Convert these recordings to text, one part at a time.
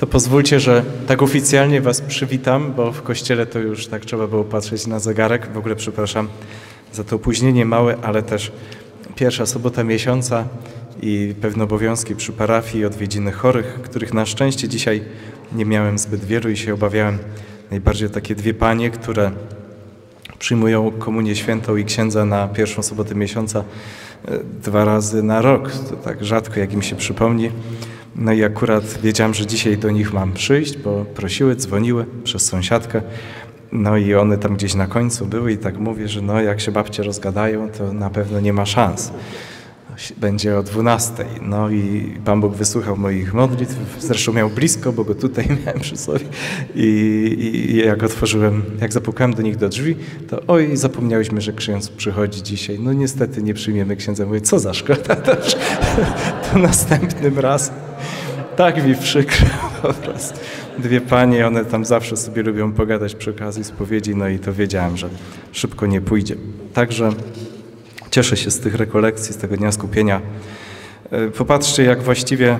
To pozwólcie, że tak oficjalnie was przywitam, bo w kościele to już tak trzeba było patrzeć na zegarek. W ogóle przepraszam za to opóźnienie małe, ale też pierwsza sobota miesiąca i pewne obowiązki przy parafii, odwiedziny chorych, których na szczęście dzisiaj nie miałem zbyt wielu i się obawiałem najbardziej o takie dwie panie, które przyjmują komunię świętą i księdza na pierwszą sobotę miesiąca 2 razy na rok. To tak rzadko, jak im się przypomni. No i akurat wiedziałem, że dzisiaj do nich mam przyjść, bo prosiły, dzwoniły przez sąsiadkę. No i one tam gdzieś na końcu były i tak mówię, że no jak się babcie rozgadają, to na pewno nie ma szans. Będzie o 12:00. No i Pan Bóg wysłuchał moich modlitw. Zresztą miał blisko, bo go tutaj miałem przy sobie. I jak zapukałem do nich do drzwi, to oj, zapomniałyśmy, że ksiądz przychodzi dzisiaj. No niestety nie przyjmiemy księdza. Mówię, co za szkoda, to następnym razem. Tak mi przykro po prostu. Dwie panie, one tam zawsze sobie lubią pogadać przy okazji spowiedzi, no i to wiedziałem, że szybko nie pójdzie. Także cieszę się z tych rekolekcji, z tego Dnia Skupienia. Popatrzcie, jak właściwie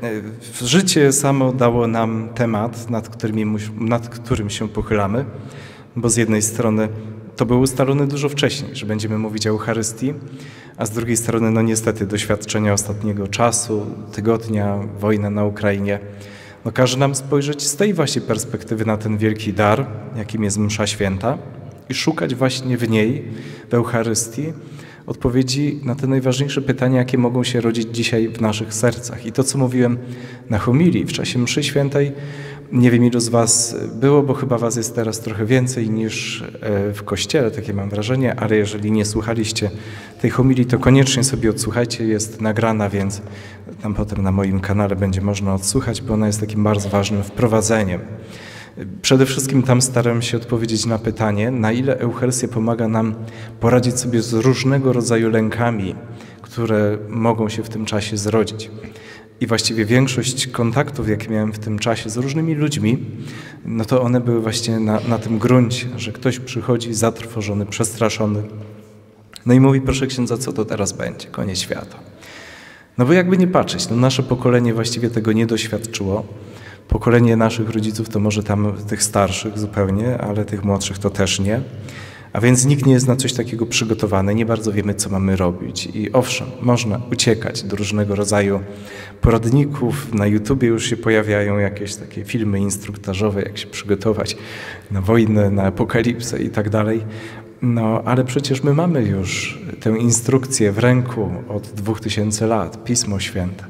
życie samo dało nam temat, nad którym się pochylamy, bo z jednej strony to był ustalony dużo wcześniej, że będziemy mówić o Eucharystii, a z drugiej strony, no niestety, doświadczenia ostatniego czasu, tygodnia, wojna na Ukrainie, no każe nam spojrzeć z tej właśnie perspektywy na ten wielki dar, jakim jest msza święta i szukać właśnie w niej, w Eucharystii, odpowiedzi na te najważniejsze pytania, jakie mogą się rodzić dzisiaj w naszych sercach. I to, co mówiłem na homilii w czasie mszy świętej, nie wiem, ilu z was było, bo chyba was jest teraz trochę więcej niż w kościele, takie mam wrażenie, ale jeżeli nie słuchaliście tej homilii, to koniecznie sobie odsłuchajcie, jest nagrana, więc tam potem na moim kanale będzie można odsłuchać, bo ona jest takim bardzo ważnym wprowadzeniem. Przede wszystkim tam staram się odpowiedzieć na pytanie, na ile Eucharystia pomaga nam poradzić sobie z różnego rodzaju lękami, które mogą się w tym czasie zrodzić. I właściwie większość kontaktów, jakie miałem w tym czasie z różnymi ludźmi, no to one były właśnie na tym gruncie, że ktoś przychodzi zatrwożony, przestraszony. No i mówi, proszę księdza, co to teraz będzie? Koniec świata. No bo jakby nie patrzeć, no nasze pokolenie właściwie tego nie doświadczyło. Pokolenie naszych rodziców to może tam tych starszych zupełnie, ale tych młodszych to też nie. A więc nikt nie jest na coś takiego przygotowany, nie bardzo wiemy, co mamy robić. I owszem, można uciekać do różnego rodzaju poradników. Na YouTubie już się pojawiają jakieś takie filmy instruktażowe, jak się przygotować na wojnę, na apokalipsę i tak dalej. No, ale przecież my mamy już tę instrukcję w ręku od 2000 lat, Pismo Święte.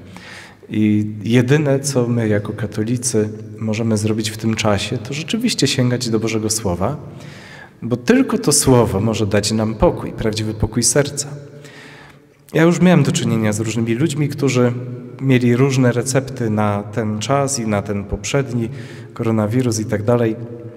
I jedyne, co my jako katolicy możemy zrobić w tym czasie, to rzeczywiście sięgać do Bożego Słowa, bo tylko to Słowo może dać nam pokój, prawdziwy pokój serca. Ja już miałem do czynienia z różnymi ludźmi, którzy mieli różne recepty na ten czas i na ten poprzedni, koronawirus i tak dalej.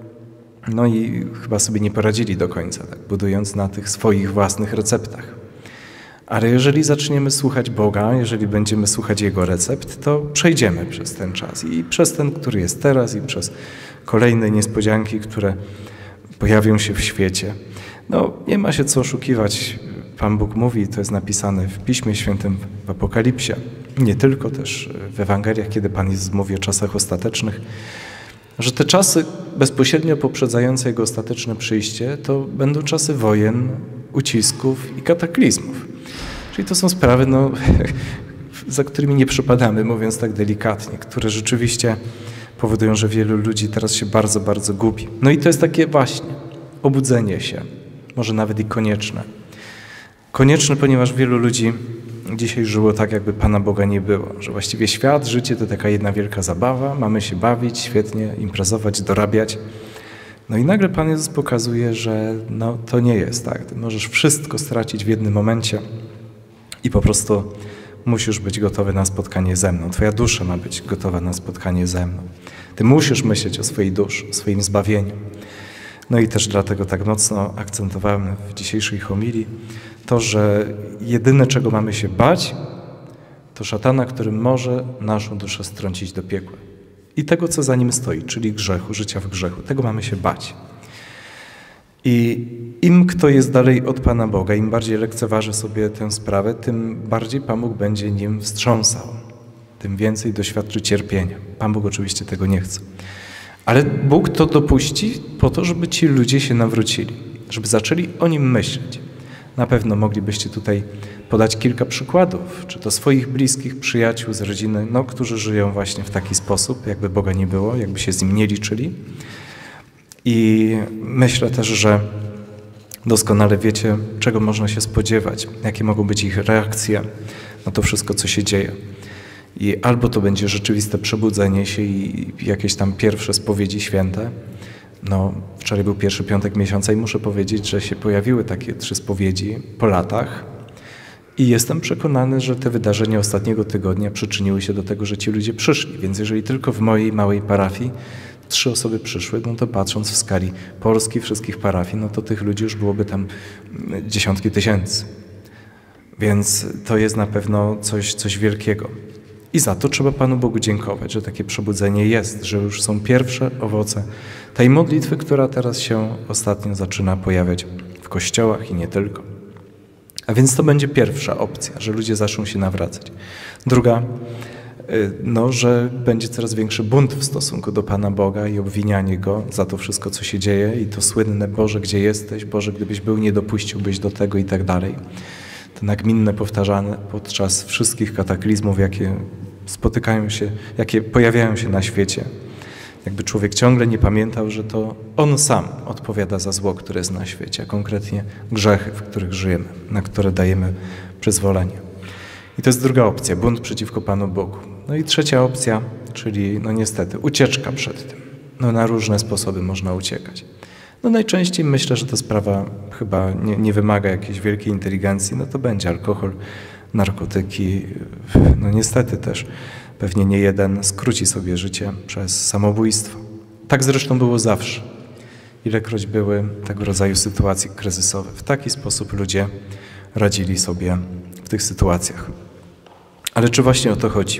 No i chyba sobie nie poradzili do końca, tak, budując na tych swoich własnych receptach. Ale jeżeli zaczniemy słuchać Boga, jeżeli będziemy słuchać Jego recept, to przejdziemy przez ten czas i przez ten, który jest teraz, i przez kolejne niespodzianki, które pojawią się w świecie. No, nie ma się co oszukiwać. Pan Bóg mówi, to jest napisane w Piśmie Świętym, w Apokalipsie, nie tylko też w Ewangeliach, kiedy Pan Jezus mówi o czasach ostatecznych, że te czasy bezpośrednio poprzedzające Jego ostateczne przyjście, to będą czasy wojen, ucisków i kataklizmów. Czyli to są sprawy, no, za którymi nie przypadamy, mówiąc tak delikatnie, które rzeczywiście powodują, że wielu ludzi teraz się bardzo, bardzo gubi. No i to jest takie właśnie obudzenie się, może nawet i konieczne. Konieczne, ponieważ wielu ludzi dzisiaj żyło tak, jakby Pana Boga nie było, że właściwie świat, życie to taka jedna wielka zabawa, mamy się bawić, świetnie imprezować, dorabiać. No i nagle Pan Jezus pokazuje, że no, to nie jest tak. Ty możesz wszystko stracić w jednym momencie i po prostu musisz być gotowy na spotkanie ze mną. Twoja dusza ma być gotowa na spotkanie ze mną. Ty musisz myśleć o swojej duszy, o swoim zbawieniu. No i też dlatego tak mocno akcentowałem w dzisiejszej homilii to, że jedyne, czego mamy się bać, to szatana, który może naszą duszę strącić do piekła. I tego, co za nim stoi, czyli grzechu, życia w grzechu. Tego mamy się bać. I im kto jest dalej od Pana Boga, im bardziej lekceważy sobie tę sprawę, tym bardziej Pan Bóg będzie nim wstrząsał. tym więcej doświadczy cierpienia. Pan Bóg oczywiście tego nie chce. Ale Bóg to dopuści po to, żeby ci ludzie się nawrócili, żeby zaczęli o Nim myśleć. Na pewno moglibyście tutaj podać kilka przykładów, czy to swoich bliskich, przyjaciół z rodziny, którzy żyją właśnie w taki sposób, jakby Boga nie było, jakby się z Nim nie liczyli. I myślę też, że doskonale wiecie, czego można się spodziewać, jakie mogą być ich reakcje na to wszystko, co się dzieje. I albo to będzie rzeczywiste przebudzenie się i jakieś tam pierwsze spowiedzi święte. Wczoraj był pierwszy piątek miesiąca i muszę powiedzieć, że się pojawiły takie 3 spowiedzi po latach. I jestem przekonany, że te wydarzenia ostatniego tygodnia przyczyniły się do tego, że ci ludzie przyszli. Więc jeżeli tylko w mojej małej parafii 3 osoby przyszły, to patrząc w skali Polski, wszystkich parafii, to tych ludzi już byłoby tam dziesiątki tysięcy. Więc to jest na pewno coś wielkiego. I za to trzeba Panu Bogu dziękować, że takie przebudzenie jest, że już są pierwsze owoce tej modlitwy, która teraz się ostatnio zaczyna pojawiać w kościołach i nie tylko. A więc to będzie pierwsza opcja, że ludzie zaczną się nawracać. Druga, że będzie coraz większy bunt w stosunku do Pana Boga i obwinianie Go za to wszystko, co się dzieje i to słynne Boże, gdzie jesteś? Boże, gdybyś był, nie dopuściłbyś do tego i tak dalej. To nagminne powtarzane podczas wszystkich kataklizmów, jakie spotykają się, jakie pojawiają się na świecie. Jakby człowiek ciągle nie pamiętał, że to on sam odpowiada za zło, które jest na świecie, a konkretnie grzechy, w których żyjemy, na które dajemy przyzwolenie. I to jest druga opcja, bunt przeciwko Panu Bogu. I trzecia opcja, czyli niestety ucieczka przed tym. Na różne sposoby można uciekać. Najczęściej myślę, że ta sprawa chyba nie wymaga jakiejś wielkiej inteligencji, to będzie alkohol, narkotyki, niestety też pewnie nie jeden skróci sobie życie przez samobójstwo. Tak zresztą było zawsze. Ilekroć były tego rodzaju sytuacje kryzysowe. W taki sposób ludzie radzili sobie w tych sytuacjach. Ale czy właśnie o to chodzi?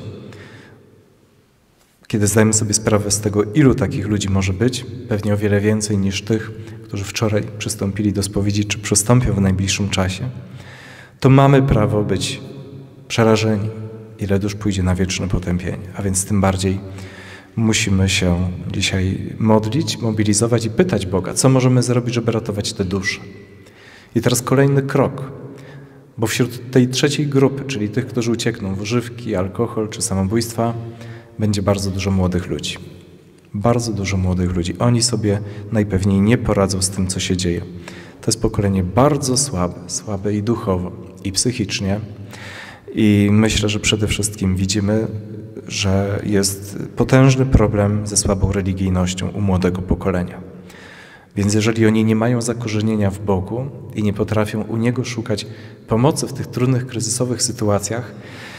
Kiedy zdajemy sobie sprawę z tego, ilu takich ludzi może być, pewnie o wiele więcej niż tych, którzy wczoraj przystąpili do spowiedzi, czy przystąpią w najbliższym czasie, to mamy prawo być przerażeni, ile dusz pójdzie na wieczne potępienie. A więc tym bardziej musimy się dzisiaj modlić, mobilizować i pytać Boga, co możemy zrobić, żeby ratować te dusze. I teraz kolejny krok, bo wśród tej trzeciej grupy, czyli tych, którzy uciekną w używki, alkohol czy samobójstwa, będzie bardzo dużo młodych ludzi. Bardzo dużo młodych ludzi. Oni sobie najpewniej nie poradzą z tym, co się dzieje. To jest pokolenie bardzo słabe i duchowo, i psychicznie. I myślę, że przede wszystkim widzimy, że jest potężny problem ze słabą religijnością u młodego pokolenia. Więc jeżeli oni nie mają zakorzenienia w Bogu i nie potrafią u Niego szukać pomocy w tych trudnych, kryzysowych sytuacjach,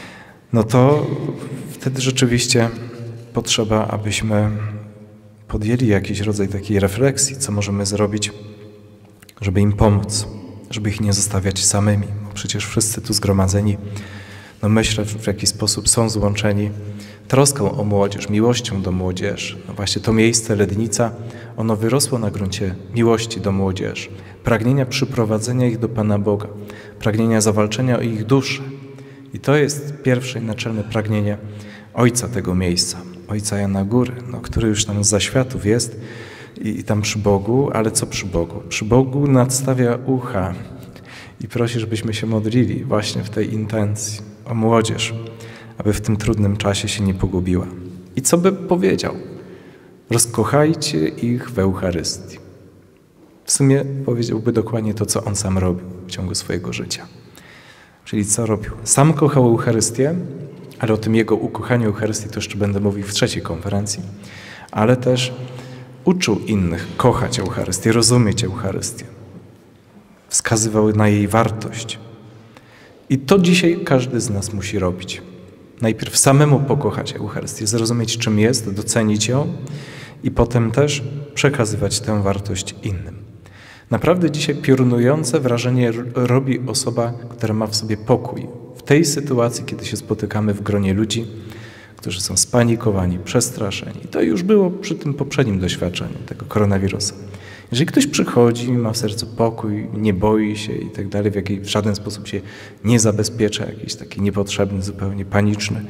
to wtedy rzeczywiście potrzeba, abyśmy podjęli jakiś rodzaj takiej refleksji, co możemy zrobić, żeby im pomóc, żeby ich nie zostawiać samymi. Bo przecież wszyscy tu zgromadzeni, myślę, w jakiś sposób są złączeni troską o młodzież, miłością do młodzieży. Właśnie to miejsce Lednica, ono wyrosło na gruncie miłości do młodzieży, pragnienia przyprowadzenia ich do Pana Boga, pragnienia zawalczenia o ich duszę. I to jest pierwsze i naczelne pragnienie ojca tego miejsca, ojca Jana Góry, który już tam zza światów jest i tam przy Bogu, ale co przy Bogu? Przy Bogu nadstawia ucha i prosi, żebyśmy się modlili właśnie w tej intencji o młodzież, aby w tym trudnym czasie się nie pogubiła. I co by powiedział? Rozkochajcie ich w Eucharystii. W sumie powiedziałby dokładnie to, co on sam robił w ciągu swojego życia. Czyli co robił? Sam kochał Eucharystię, ale o tym jego ukochaniu Eucharystii to jeszcze będę mówił w trzeciej konferencji, ale też uczył innych kochać Eucharystię, rozumieć Eucharystię. Wskazywał na jej wartość. I to dzisiaj każdy z nas musi robić. Najpierw samemu pokochać Eucharystię, zrozumieć, czym jest, docenić ją i potem też przekazywać tę wartość innym. Naprawdę dzisiaj piorunujące wrażenie robi osoba, która ma w sobie pokój. W tej sytuacji, kiedy się spotykamy w gronie ludzi, którzy są spanikowani, przestraszeni. I to już było przy tym poprzednim doświadczeniu tego koronawirusa. Jeżeli ktoś przychodzi, ma w sercu pokój, nie boi się i tak dalej, w żaden sposób się nie zabezpiecza, jakiś taki niepotrzebny, zupełnie paniczny,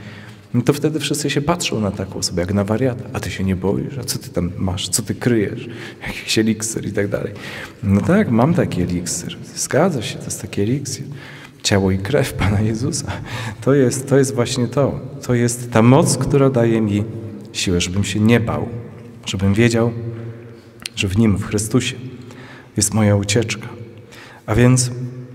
No to wtedy wszyscy się patrzą na taką osobę, jak na wariata. A ty się nie boisz? A co ty tam masz? Co ty kryjesz? Jakiś eliksir i tak dalej. No tak, mam taki eliksir. Zgadza się, to jest taki eliksir. Ciało i krew Pana Jezusa. To jest właśnie to. To jest ta moc, która daje mi siłę, żebym się nie bał. Żebym wiedział, że w Nim, w Chrystusie jest moja ucieczka. A więc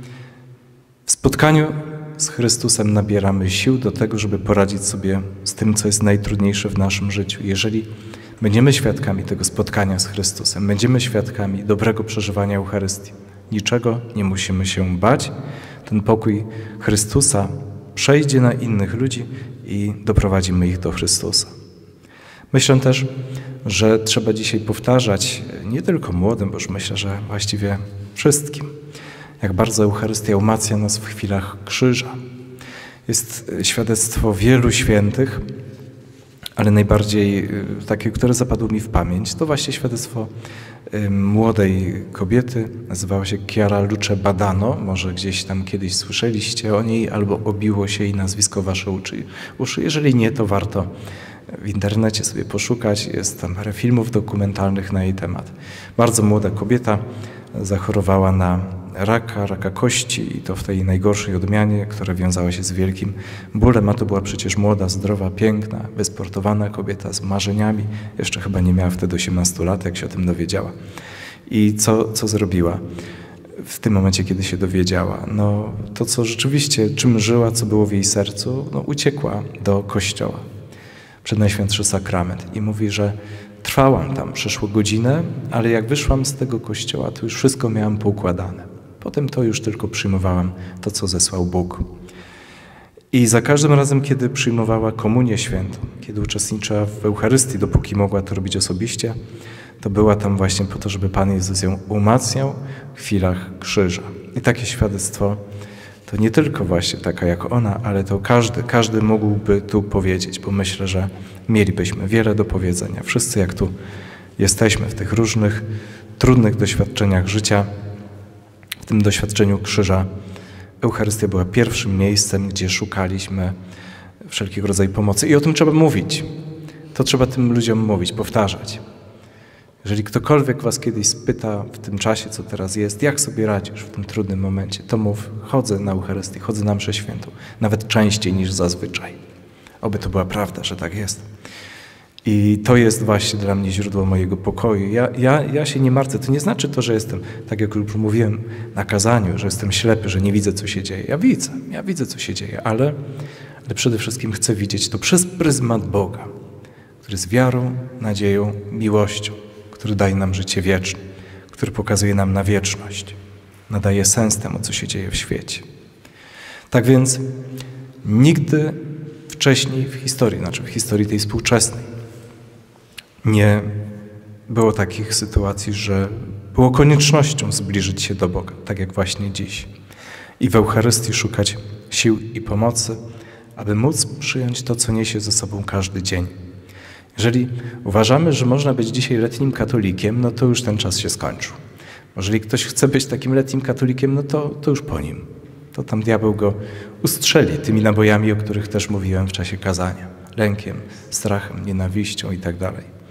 w spotkaniu z Chrystusem nabieramy sił do tego, żeby poradzić sobie z tym, co jest najtrudniejsze w naszym życiu. Jeżeli będziemy świadkami tego spotkania z Chrystusem, będziemy świadkami dobrego przeżywania Eucharystii, niczego nie musimy się bać. Ten pokój Chrystusa przejdzie na innych ludzi i doprowadzimy ich do Chrystusa. Myślę też, że trzeba dzisiaj powtarzać nie tylko młodym, bo już myślę, że właściwie wszystkim, jak bardzo Eucharystia umacnia nas w chwilach krzyża. Jest świadectwo wielu świętych, ale najbardziej takie, które zapadło mi w pamięć, to właśnie świadectwo młodej kobiety. Nazywała się Chiara Luce Badano. Może gdzieś tam kiedyś słyszeliście o niej albo obiło się jej nazwisko w wasze uszy. Jeżeli nie, to warto w internecie sobie poszukać. Jest tam parę filmów dokumentalnych na jej temat. Bardzo młoda kobieta zachorowała na raka kości i to w tej najgorszej odmianie, która wiązała się z wielkim bólem, a to była przecież młoda, zdrowa, piękna, wysportowana kobieta z marzeniami. Jeszcze chyba nie miała wtedy 18 lat, jak się o tym dowiedziała. I co zrobiła w tym momencie, kiedy się dowiedziała? No to, co rzeczywiście, czym żyła, co było w jej sercu, no uciekła do kościoła przed Najświętszy Sakrament i mówi, że trwałam tam, przeszło godzinę, ale jak wyszłam z tego kościoła, to już wszystko miałam poukładane. Potem to już tylko przyjmowałam to, co zesłał Bóg. I za każdym razem, kiedy przyjmowała komunię świętą, kiedy uczestniczyła w Eucharystii, dopóki mogła to robić osobiście, to była tam właśnie po to, żeby Pan Jezus ją umacniał w chwilach krzyża. I takie świadectwo to nie tylko właśnie taka jak ona, ale to każdy mógłby tu powiedzieć, bo myślę, że mielibyśmy wiele do powiedzenia. Wszyscy jak tu jesteśmy w tych różnych, trudnych doświadczeniach życia, w tym doświadczeniu krzyża, Eucharystia była pierwszym miejscem, gdzie szukaliśmy wszelkiego rodzaju pomocy. I o tym trzeba mówić. To trzeba tym ludziom mówić, powtarzać. Jeżeli ktokolwiek was kiedyś spyta w tym czasie, co teraz jest, jak sobie radzisz w tym trudnym momencie, to mów, chodzę na Eucharystię, chodzę na mszę świętą, nawet częściej niż zazwyczaj. Oby to była prawda, że tak jest. I to jest właśnie dla mnie źródło mojego pokoju. Ja się nie martwię. To nie znaczy to, że jestem, tak jak już mówiłem na kazaniu, że jestem ślepy, że nie widzę, co się dzieje. Ja widzę, co się dzieje, ale przede wszystkim chcę widzieć to przez pryzmat Boga, który jest wiarą, nadzieją, miłością, który daje nam życie wieczne, który pokazuje nam na wieczność, nadaje sens temu, co się dzieje w świecie. Tak więc nigdy wcześniej w historii, znaczy w historii tej współczesnej, nie było takich sytuacji, że było koniecznością zbliżyć się do Boga, tak jak właśnie dziś. I w Eucharystii szukać sił i pomocy, aby móc przyjąć to, co niesie ze sobą każdy dzień. Jeżeli uważamy, że można być dzisiaj letnim katolikiem, no to już ten czas się skończył. Jeżeli ktoś chce być takim letnim katolikiem, no to już po nim. To tam diabeł go ustrzeli tymi nabojami, o których też mówiłem w czasie kazania. Lękiem, strachem, nienawiścią i tak dalej.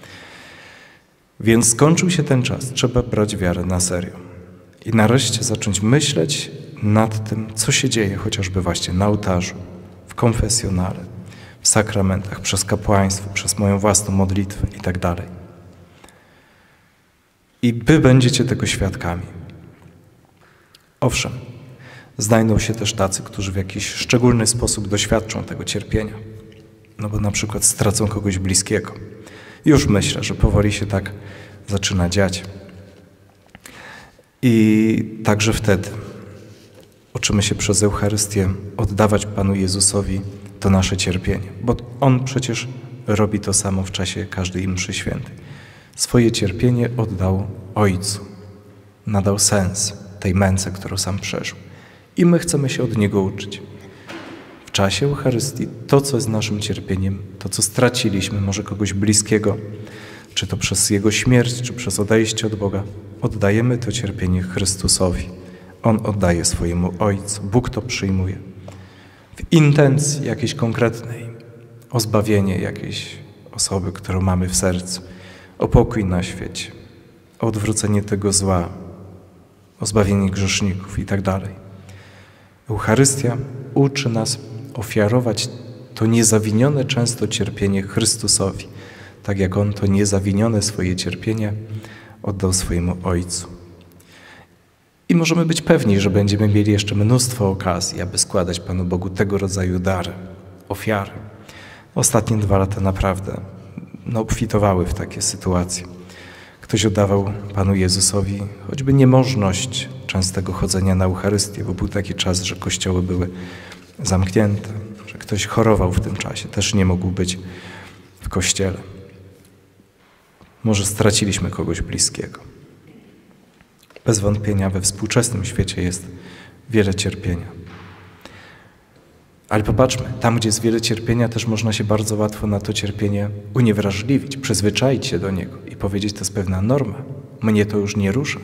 Więc skończył się ten czas. Trzeba brać wiarę na serio. I nareszcie zacząć myśleć nad tym, co się dzieje chociażby właśnie na ołtarzu, w konfesjonale, w sakramentach, przez kapłaństwo, przez moją własną modlitwę i tak dalej. I wy będziecie tego świadkami. Owszem, znajdą się też tacy, którzy w jakiś szczególny sposób doświadczą tego cierpienia. No bo na przykład stracą kogoś bliskiego. Już myślę, że powoli się tak zaczyna dziać. I także wtedy uczymy się przez Eucharystię oddawać Panu Jezusowi to nasze cierpienie, bo On przecież robi to samo w czasie każdej mszy świętej. Swoje cierpienie oddał Ojcu, nadał sens tej męce, którą sam przeżył. I my chcemy się od Niego uczyć. W czasie Eucharystii to, co jest naszym cierpieniem, to, co straciliśmy, może kogoś bliskiego, czy to przez Jego śmierć, czy przez odejście od Boga, oddajemy to cierpienie Chrystusowi. On oddaje swojemu Ojcu. Bóg to przyjmuje. W intencji jakiejś konkretnej. o zbawienie jakiejś osoby, którą mamy w sercu, o pokój na świecie, o odwrócenie tego zła, o zbawienie grzeszników i tak dalej. Eucharystia uczy nas ofiarować to niezawinione często cierpienie Chrystusowi, tak jak On to niezawinione swoje cierpienie oddał swojemu Ojcu. I możemy być pewni, że będziemy mieli jeszcze mnóstwo okazji, aby składać Panu Bogu tego rodzaju dary, ofiary. Ostatnie 2 lata naprawdę obfitowały w takie sytuacje. Ktoś oddawał Panu Jezusowi choćby niemożność częstego chodzenia na Eucharystię, bo był taki czas, że kościoły były zamknięte, że ktoś chorował w tym czasie, też nie mógł być w kościele. Może straciliśmy kogoś bliskiego. Bez wątpienia we współczesnym świecie jest wiele cierpienia. Ale popatrzmy, tam gdzie jest wiele cierpienia, też można się bardzo łatwo na to cierpienie uniewrażliwić, przyzwyczaić się do niego i powiedzieć, to jest pewna norma. Mnie to już nie rusza.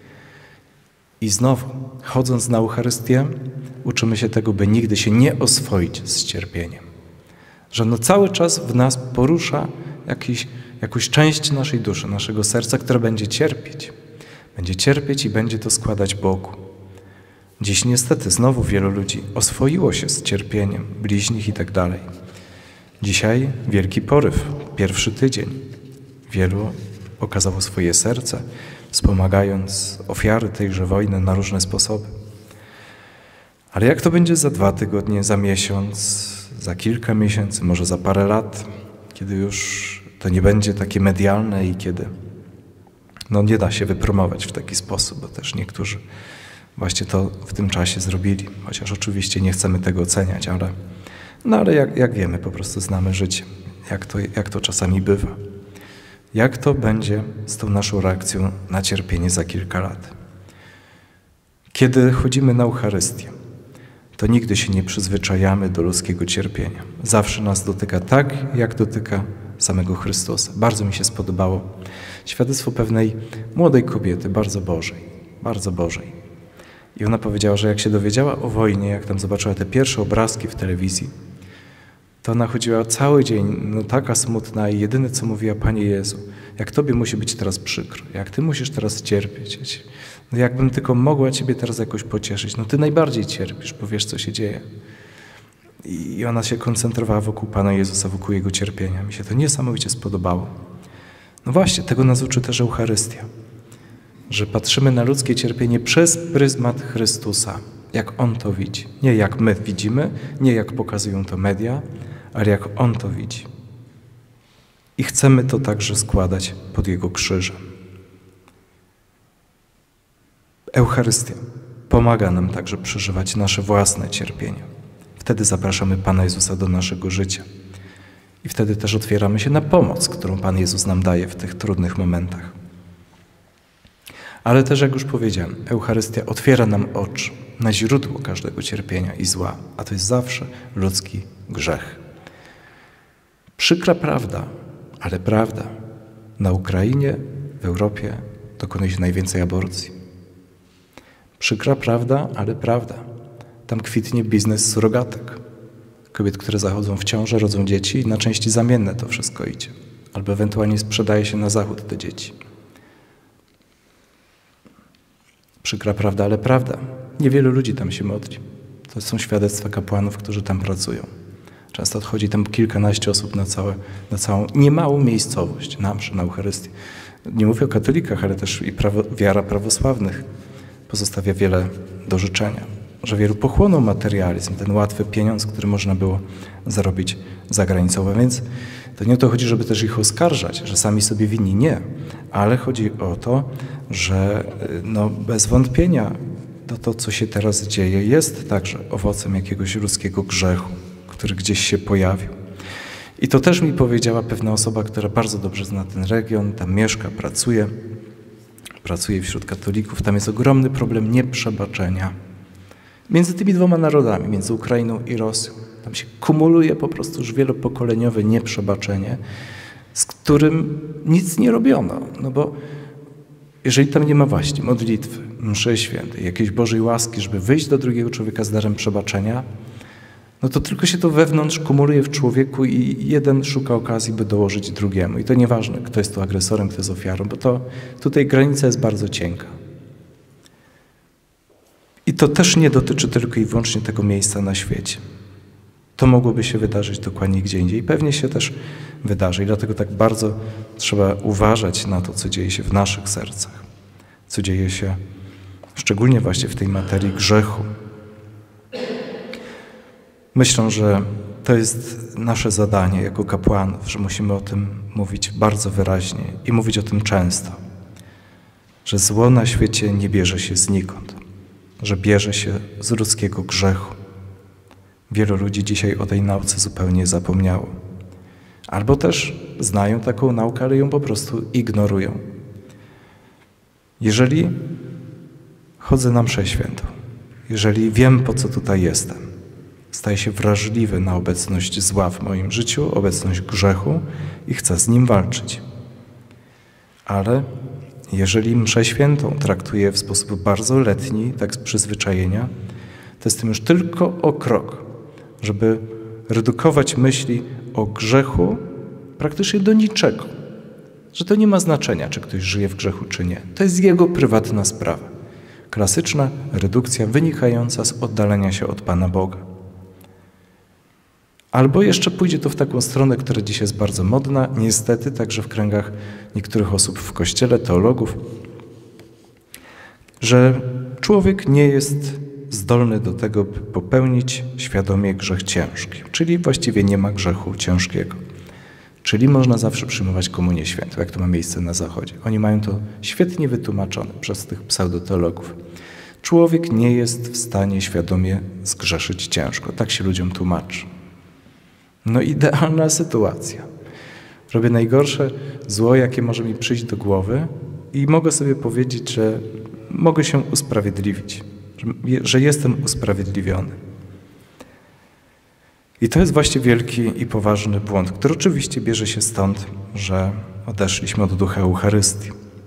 I znowu, chodząc na Eucharystię, uczymy się tego, by nigdy się nie oswoić z cierpieniem. Że cały czas w nas porusza jakąś część naszej duszy, naszego serca, która będzie cierpieć. Będzie cierpieć i będzie to składać Bogu. Dziś niestety znowu wielu ludzi oswoiło się z cierpieniem bliźnich i tak dalej. Dzisiaj wielki poryw, pierwszy tydzień. Wielu okazało swoje serce, wspomagając ofiary tejże wojny na różne sposoby. Ale jak to będzie za 2 tygodnie, za miesiąc, za kilka miesięcy, może za parę lat, kiedy już to nie będzie takie medialne i kiedy nie da się wypromować w taki sposób, bo też niektórzy właśnie to w tym czasie zrobili. Chociaż oczywiście nie chcemy tego oceniać, ale jak wiemy, po prostu znamy życie, jak to czasami bywa. Jak to będzie z tą naszą reakcją na cierpienie za kilka lat? Kiedy chodzimy na Eucharystię, to nigdy się nie przyzwyczajamy do ludzkiego cierpienia. Zawsze nas dotyka tak, jak dotyka samego Chrystusa. Bardzo mi się spodobało świadectwo pewnej młodej kobiety, bardzo Bożej. I ona powiedziała, że jak się dowiedziała o wojnie, jak tam zobaczyła te pierwsze obrazki w telewizji, to ona chodziła cały dzień, taka smutna i jedyne co mówiła, Panie Jezu, jak Tobie musi być teraz przykro, jak Ty musisz teraz cierpieć. Jakbym tylko mogła Ciebie teraz jakoś pocieszyć. Ty najbardziej cierpisz, bo wiesz, co się dzieje. I ona się koncentrowała wokół Pana Jezusa, wokół Jego cierpienia. Mi się to niesamowicie spodobało. Właśnie, tego nas uczy też Eucharystia. Że patrzymy na ludzkie cierpienie przez pryzmat Chrystusa, jak On to widzi. Nie jak my widzimy, nie jak pokazują to media, ale jak On to widzi. I chcemy to także składać pod Jego krzyżem. Eucharystia pomaga nam także przeżywać nasze własne cierpienia. Wtedy zapraszamy Pana Jezusa do naszego życia. I wtedy też otwieramy się na pomoc, którą Pan Jezus nam daje w tych trudnych momentach. Ale też, jak już powiedziałem, Eucharystia otwiera nam oczy na źródło każdego cierpienia i zła, a to jest zawsze ludzki grzech. Przykra prawda, ale prawda. Na Ukrainie, w Europie dokonuje się najwięcej aborcji. Przykra prawda, ale prawda. Tam kwitnie biznes surogatek. Kobiet, które zachodzą w ciążę, rodzą dzieci i na części zamienne to wszystko idzie. Albo ewentualnie sprzedaje się na zachód te dzieci. Przykra prawda, ale prawda. Niewielu ludzi tam się modli. To są świadectwa kapłanów, którzy tam pracują. Często odchodzi tam kilkanaście osób na całą niemałą miejscowość, na mszę, na Eucharystię. Nie mówię o katolikach, ale też i wiara prawosławnych pozostawia wiele do życzenia. Że wielu pochłonął materializm, ten łatwy pieniądz, który można było zarobić za granicą. Więc to nie o to chodzi, żeby też ich oskarżać, że sami sobie winni. Nie. Ale chodzi o to, że bez wątpienia to, co się teraz dzieje, jest także owocem jakiegoś ludzkiego grzechu, który gdzieś się pojawił. I to też mi powiedziała pewna osoba, która bardzo dobrze zna ten region, tam mieszka, pracuje wśród katolików. Tam jest ogromny problem nieprzebaczenia. Między tymi dwoma narodami, między Ukrainą i Rosją. Tam się kumuluje po prostu już wielopokoleniowe nieprzebaczenie, z którym nic nie robiono. Bo jeżeli tam nie ma właśnie modlitwy, mszy świętej, jakiejś Bożej łaski, żeby wyjść do drugiego człowieka z darem przebaczenia, no to tylko się to wewnątrz kumuluje w człowieku i jeden szuka okazji, by dołożyć drugiemu. I to nieważne, kto jest tu agresorem, kto jest ofiarą, bo to tutaj granica jest bardzo cienka. I to też nie dotyczy tylko i wyłącznie tego miejsca na świecie. To mogłoby się wydarzyć dokładnie gdzie indziej i pewnie się też wydarzy. I dlatego tak bardzo trzeba uważać na to, co dzieje się w naszych sercach. Co dzieje się szczególnie właśnie w tej materii grzechu. Myślę, że to jest nasze zadanie jako kapłanów, że musimy o tym mówić bardzo wyraźnie i mówić o tym często. Że zło na świecie nie bierze się znikąd, że bierze się z ludzkiego grzechu. Wielu ludzi dzisiaj o tej nauce zupełnie zapomniało. Albo też znają taką naukę, ale ją po prostu ignorują. Jeżeli chodzę na mszę świętą, jeżeli wiem, po co tutaj jestem, staję się wrażliwy na obecność zła w moim życiu, obecność grzechu i chcę z nim walczyć. Ale jeżeli mszę świętą traktuję w sposób bardzo letni, tak z przyzwyczajenia, to jestem już tylko o krok, żeby redukować myśli o grzechu praktycznie do niczego. Że to nie ma znaczenia, czy ktoś żyje w grzechu, czy nie. To jest jego prywatna sprawa. Klasyczna redukcja wynikająca z oddalenia się od Pana Boga. Albo jeszcze pójdzie to w taką stronę, która dziś jest bardzo modna, niestety także w kręgach niektórych osób w Kościele, teologów, że człowiek nie jest zdolny do tego, by popełnić świadomie grzech ciężki, czyli właściwie nie ma grzechu ciężkiego. Czyli można zawsze przyjmować komunię świętą, jak to ma miejsce na Zachodzie. Oni mają to świetnie wytłumaczone przez tych pseudoteologów. Człowiek nie jest w stanie świadomie zgrzeszyć ciężko. Tak się ludziom tłumaczy. No idealna sytuacja. Robię najgorsze zło, jakie może mi przyjść do głowy i mogę sobie powiedzieć, że mogę się usprawiedliwić, że jestem usprawiedliwiony. I to jest właśnie wielki i poważny błąd, który oczywiście bierze się stąd, że odeszliśmy od ducha Eucharystii.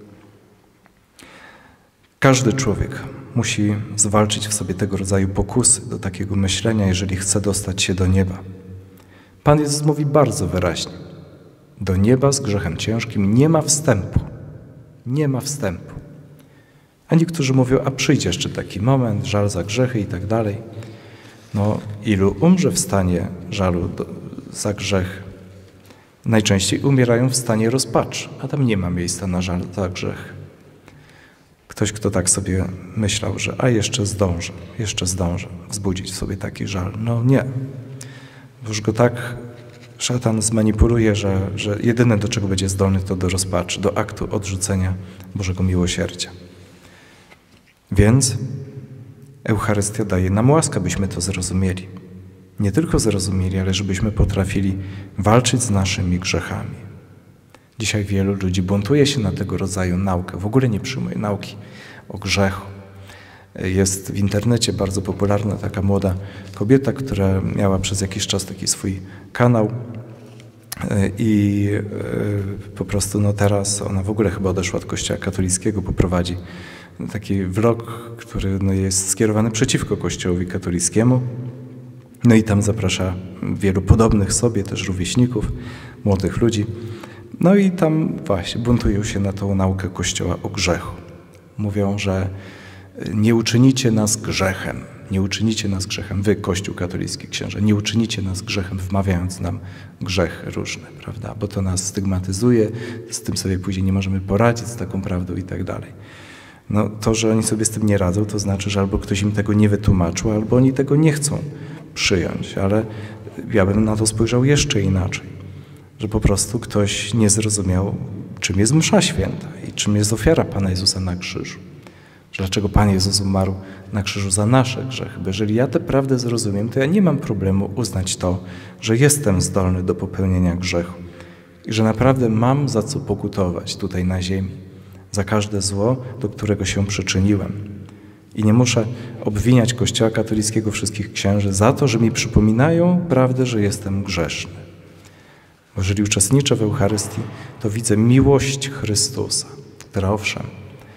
Każdy człowiek musi zwalczyć w sobie tego rodzaju pokusy do takiego myślenia, jeżeli chce dostać się do nieba. Pan Jezus mówi bardzo wyraźnie: do nieba z grzechem ciężkim nie ma wstępu. Nie ma wstępu. A niektórzy mówią, a przyjdzie jeszcze taki moment, żal za grzechy i tak dalej. No, ilu umrze w stanie żalu za grzech? Najczęściej umierają w stanie rozpaczy, a tam nie ma miejsca na żal za grzech. Ktoś, kto tak sobie myślał, że jeszcze zdążę wzbudzić w sobie taki żal. No nie. Już go tak szatan zmanipuluje, że jedyne, do czego będzie zdolny, to do rozpaczy, do aktu odrzucenia Bożego miłosierdzia. Więc Eucharystia daje nam łaskę, byśmy to zrozumieli. Nie tylko zrozumieli, ale żebyśmy potrafili walczyć z naszymi grzechami. Dzisiaj wielu ludzi buntuje się na tego rodzaju naukę. W ogóle nie przyjmuje nauki o grzechu. Jest w internecie bardzo popularna taka młoda kobieta, która miała przez jakiś czas taki swój kanał i po prostu no teraz ona w ogóle chyba odeszła od Kościoła katolickiego, bo prowadzi taki vlog, który no jest skierowany przeciwko Kościołowi katolickiemu. No i tam zaprasza wielu podobnych sobie, też rówieśników, młodych ludzi. No i tam właśnie buntują się na tą naukę Kościoła o grzechu. Mówią, że nie uczynicie nas grzechem. Nie uczynicie nas grzechem. Wy, Kościół katolicki, księża, nie uczynicie nas grzechem, wmawiając nam grzechy różne, prawda? Bo to nas stygmatyzuje, z tym sobie później nie możemy poradzić, z taką prawdą i tak dalej. No to, że oni sobie z tym nie radzą, to znaczy, że albo ktoś im tego nie wytłumaczył, albo oni tego nie chcą przyjąć. Ale ja bym na to spojrzał jeszcze inaczej. Że po prostu ktoś nie zrozumiał, czym jest msza święta i czym jest ofiara Pana Jezusa na krzyżu. Dlaczego Pan Jezus umarł na krzyżu za nasze grzechy. Bo jeżeli ja tę prawdę zrozumiem, to ja nie mam problemu uznać to, że jestem zdolny do popełnienia grzechu i że naprawdę mam za co pokutować tutaj na ziemi, za każde zło, do którego się przyczyniłem. I nie muszę obwiniać Kościoła katolickiego, wszystkich księży za to, że mi przypominają prawdę, że jestem grzeszny. Bo jeżeli uczestniczę w Eucharystii, to widzę miłość Chrystusa, która owszem,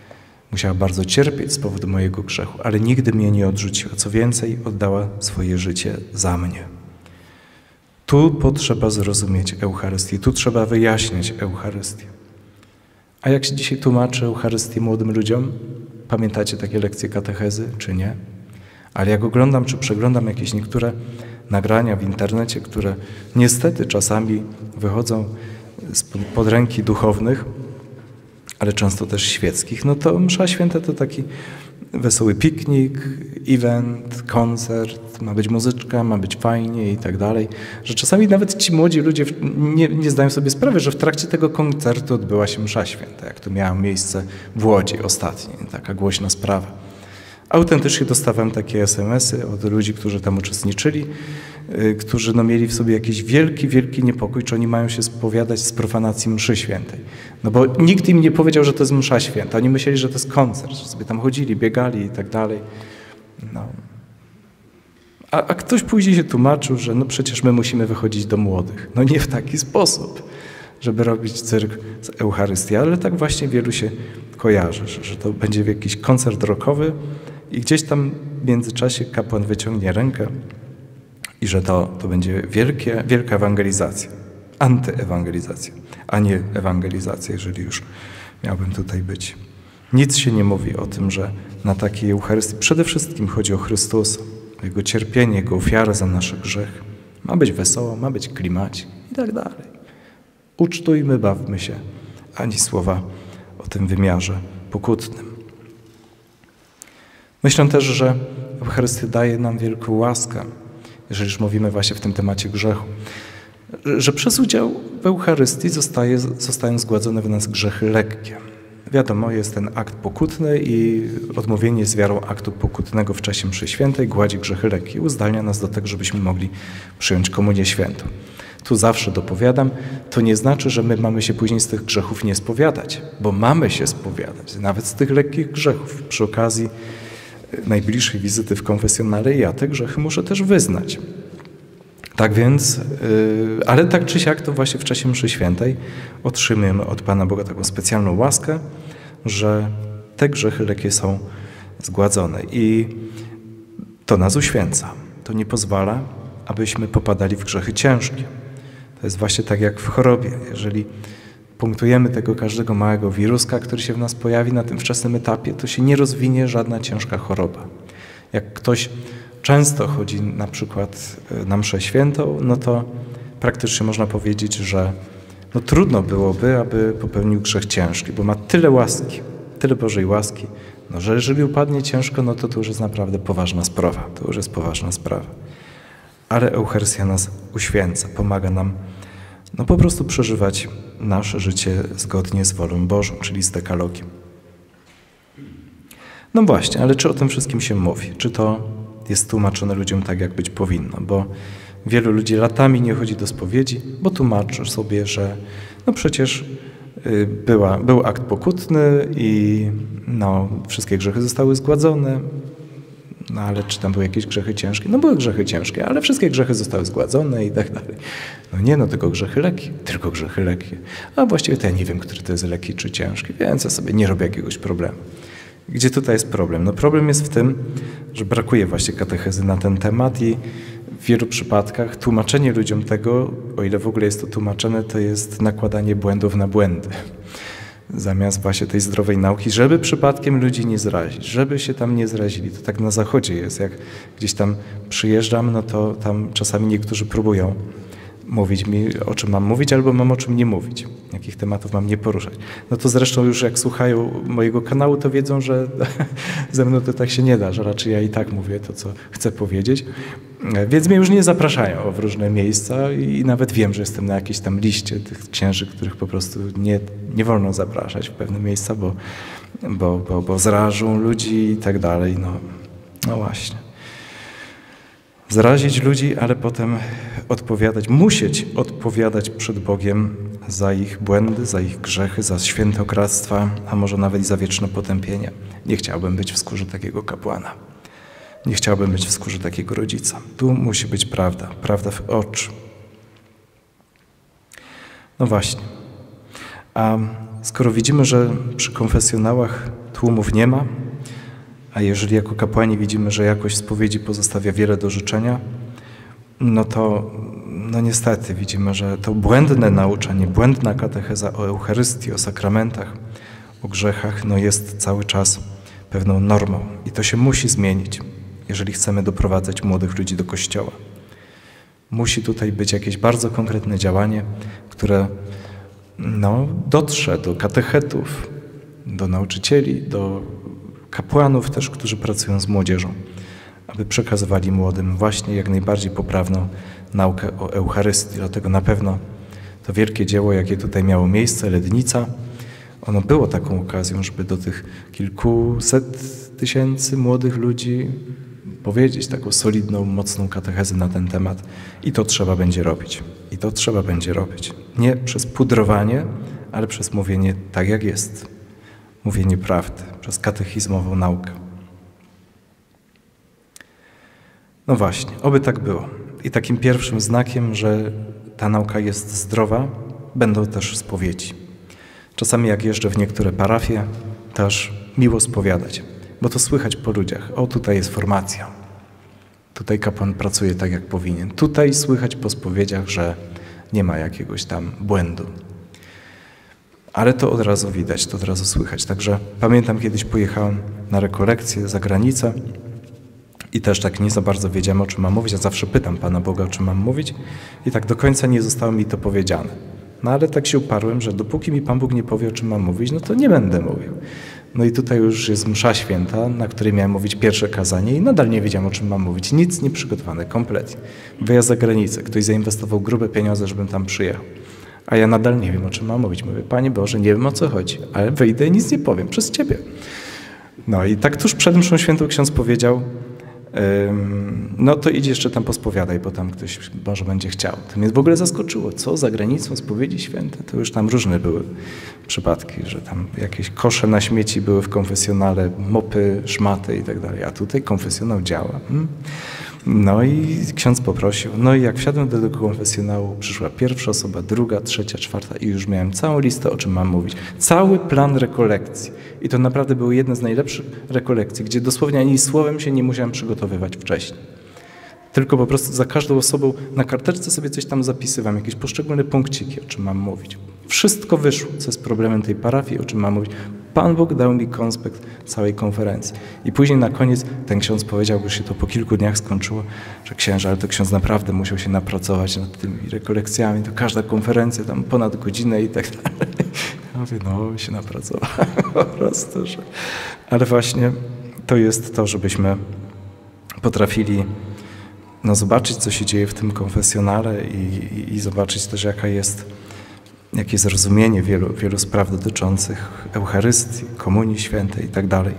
Musiała bardzo cierpieć z powodu mojego grzechu, ale nigdy mnie nie odrzuciła. Co więcej, oddała swoje życie za mnie. Tu potrzeba zrozumieć Eucharystię, tu trzeba wyjaśnić Eucharystię. A jak się dzisiaj tłumaczy Eucharystię młodym ludziom? Pamiętacie takie lekcje katechezy, czy nie? Ale jak oglądam, czy przeglądam jakieś niektóre nagrania w internecie, które niestety czasami wychodzą spod ręki duchownych, ale często też świeckich, no to msza święta to taki wesoły piknik, event, koncert, ma być muzyczka, ma być fajnie i tak dalej, że czasami nawet ci młodzi ludzie nie zdają sobie sprawy, że w trakcie tego koncertu odbyła się msza święta, jak to miało miejsce w Łodzi ostatnio, taka głośna sprawa. Autentycznie dostawałem takie SMS-y od ludzi, którzy tam uczestniczyli, którzy mieli w sobie jakiś wielki, wielki niepokój, czy oni mają się spowiadać z profanacji mszy świętej. No bo nikt im nie powiedział, że to jest msza święta. Oni myśleli, że to jest koncert, że sobie tam chodzili, biegali i tak dalej. No. A ktoś później się tłumaczył, że no przecież my musimy wychodzić do młodych. No nie w taki sposób, żeby robić cyrk z Eucharystii, ale tak właśnie wielu się kojarzy, że to będzie jakiś koncert rockowy i gdzieś tam w międzyczasie kapłan wyciągnie rękę i że to będzie wielka ewangelizacja, antyewangelizacja, a nie ewangelizacja, jeżeli już miałbym tutaj być. Nic się nie mówi o tym, że na takiej Eucharystii przede wszystkim chodzi o Chrystusa, o Jego cierpienie, Jego ofiarę za nasze grzechy. Ma być wesoło, ma być klimacik i tak dalej. Ucztujmy, bawmy się, ani słowa o tym wymiarze pokutnym. Myślę też, że Eucharystia daje nam wielką łaskę, jeżeli już mówimy właśnie w tym temacie grzechu, że przez udział w Eucharystii zostają zgładzone w nas grzechy lekkie. Wiadomo, jest ten akt pokutny i odmówienie z wiarą aktu pokutnego w czasie mszy świętej gładzi grzechy lekkie i uzdalnia nas do tego, żebyśmy mogli przyjąć komunię świętą. Tu zawsze dopowiadam, to nie znaczy, że my mamy się później z tych grzechów nie spowiadać, bo mamy się spowiadać, nawet z tych lekkich grzechów. Przy okazji najbliższej wizyty w konfesjonale ja te grzechy muszę też wyznać. Tak więc, ale tak czy siak to właśnie w czasie mszy świętej otrzymujemy od Pana Boga taką specjalną łaskę, że te grzechy lekkie są zgładzone i to nas uświęca. To nie pozwala, abyśmy popadali w grzechy ciężkie. To jest właśnie tak jak w chorobie. Jeżeli punktujemy tego każdego małego wiruska, który się w nas pojawi na tym wczesnym etapie, to się nie rozwinie żadna ciężka choroba. Jak ktoś często chodzi na przykład na mszę świętą, no to praktycznie można powiedzieć, że no trudno byłoby, aby popełnił grzech ciężki, bo ma tyle łaski, tyle Bożej łaski, no, że jeżeli upadnie ciężko, no to już jest naprawdę poważna sprawa. To już jest poważna sprawa. Ale Eucharystia nas uświęca, pomaga nam no po prostu przeżywać nasze życie zgodnie z wolą Bożą, czyli z dekalogiem. No właśnie, ale czy o tym wszystkim się mówi? Czy to jest tłumaczone ludziom tak, jak być powinno? Bo wielu ludzi latami nie chodzi do spowiedzi, bo tłumaczy sobie, że no przecież był akt pokutny i no, wszystkie grzechy zostały zgładzone. No ale czy tam były jakieś grzechy ciężkie? No były grzechy ciężkie, ale wszystkie grzechy zostały zgładzone i tak dalej. No nie, no tylko grzechy lekkie, tylko grzechy lekkie. A właściwie to ja nie wiem, który to jest lekki czy ciężki, więc ja sobie nie robię jakiegoś problemu. Gdzie tutaj jest problem? No problem jest w tym, że brakuje właśnie katechezy na ten temat i w wielu przypadkach tłumaczenie ludziom tego, o ile w ogóle jest to tłumaczone, to jest nakładanie błędów na błędy. Zamiast właśnie tej zdrowej nauki, żeby przypadkiem ludzi nie zrazić, żeby się tam nie zrazili. To tak na zachodzie jest, jak gdzieś tam przyjeżdżam, no to tam czasami niektórzy próbują mówić mi, o czym mam mówić, albo mam o czym nie mówić, jakich tematów mam nie poruszać. No to zresztą już jak słuchają mojego kanału, to wiedzą, że ze mną to tak się nie da, że raczej ja i tak mówię to, co chcę powiedzieć. Więc mnie już nie zapraszają w różne miejsca i nawet wiem, że jestem na jakiejś tam liście tych księży, których po prostu nie wolno zapraszać w pewne miejsca, bo zrażą ludzi i tak dalej. No właśnie. Zrazić ludzi, ale potem musieć odpowiadać przed Bogiem za ich błędy, za ich grzechy, za świętokradztwa, a może nawet i za wieczne potępienie. Nie chciałbym być w skórze takiego kapłana. Nie chciałbym być w skórze takiego rodzica. Tu musi być prawda, prawda w oczy. No właśnie. A skoro widzimy, że przy konfesjonałach tłumów nie ma, a jeżeli jako kapłani widzimy, że jakość spowiedzi pozostawia wiele do życzenia, no to niestety widzimy, że to błędne nauczanie, błędna katecheza o Eucharystii, o sakramentach, o grzechach, jest cały czas pewną normą i to się musi zmienić, jeżeli chcemy doprowadzać młodych ludzi do Kościoła. Musi tutaj być jakieś bardzo konkretne działanie, które dotrze do katechetów, do nauczycieli, do kapłanów też, którzy pracują z młodzieżą, aby przekazywali młodym właśnie jak najbardziej poprawną naukę o Eucharystii. Dlatego na pewno to wielkie dzieło, jakie tutaj miało miejsce, Lednica, ono było taką okazją, żeby do tych kilkuset tysięcy młodych ludzi powiedzieć taką solidną, mocną katechezę na ten temat. I to trzeba będzie robić. I to trzeba będzie robić. Nie przez pudrowanie, ale przez mówienie tak, jak jest. Mówienie prawdy, przez katechizmową naukę. No właśnie, oby tak było. I takim pierwszym znakiem, że ta nauka jest zdrowa, będą też spowiedzi. Czasami jak jeżdżę w niektóre parafie, też miło spowiadać, bo to słychać po ludziach. O, tutaj jest formacja. Tutaj kapłan pracuje tak, jak powinien. Tutaj słychać po spowiedziach, że nie ma jakiegoś tam błędu. Ale to od razu widać, to od razu słychać. Także pamiętam, kiedyś pojechałem na rekolekcję za granicę i też tak nie za bardzo wiedziałem, o czym mam mówić. Ja zawsze pytam Pana Boga, o czym mam mówić i tak do końca nie zostało mi to powiedziane. No ale tak się uparłem, że dopóki mi Pan Bóg nie powie, o czym mam mówić, no to nie będę mówił. No i tutaj już jest msza święta, na której miałem mówić pierwsze kazanie i nadal nie wiedziałem, o czym mam mówić. Nic nie przygotowane, kompletnie. Wyjazd za granicę. Ktoś zainwestował grube pieniądze, żebym tam przyjechał. A ja nadal nie wiem, o czym mam mówić. Mówię, Panie Boże, nie wiem, o co chodzi, ale wyjdę i nic nie powiem przez Ciebie. No i tak tuż przed mszą świętą ksiądz powiedział, no to idź jeszcze tam pospowiadaj, bo tam ktoś może będzie chciał. To mnie w ogóle zaskoczyło. Co, za granicą spowiedzi święte? To już tam różne były przypadki, że tam jakieś kosze na śmieci były w konfesjonale, mopy, szmaty i tak dalej. A tutaj konfesjonał działa. No i ksiądz poprosił. No i jak wsiadłem do tego konfesjonału, przyszła pierwsza osoba, druga, trzecia, czwarta i już miałem całą listę, o czym mam mówić. Cały plan rekolekcji. I to naprawdę były jedne z najlepszych rekolekcji, gdzie dosłownie ani słowem się nie musiałem przygotowywać wcześniej. Tylko po prostu za każdą osobą na karteczce sobie coś tam zapisywałem, jakieś poszczególne punkciki, o czym mam mówić. Wszystko wyszło, co jest problemem tej parafii, o czym mam mówić. Pan Bóg dał mi konspekt całej konferencji. I później na koniec ten ksiądz powiedział, że się to po kilku dniach skończyło, że księże, ale to ksiądz naprawdę musiał się napracować nad tymi rekolekcjami, to każda konferencja tam ponad godzinę i tak dalej. Ja mówię, no się napracowałem po prostu, że... Ale właśnie to jest to, żebyśmy potrafili zobaczyć, co się dzieje w tym konfesjonale i zobaczyć też, jakie jest rozumienie wielu spraw dotyczących Eucharystii, Komunii Świętej i tak dalej.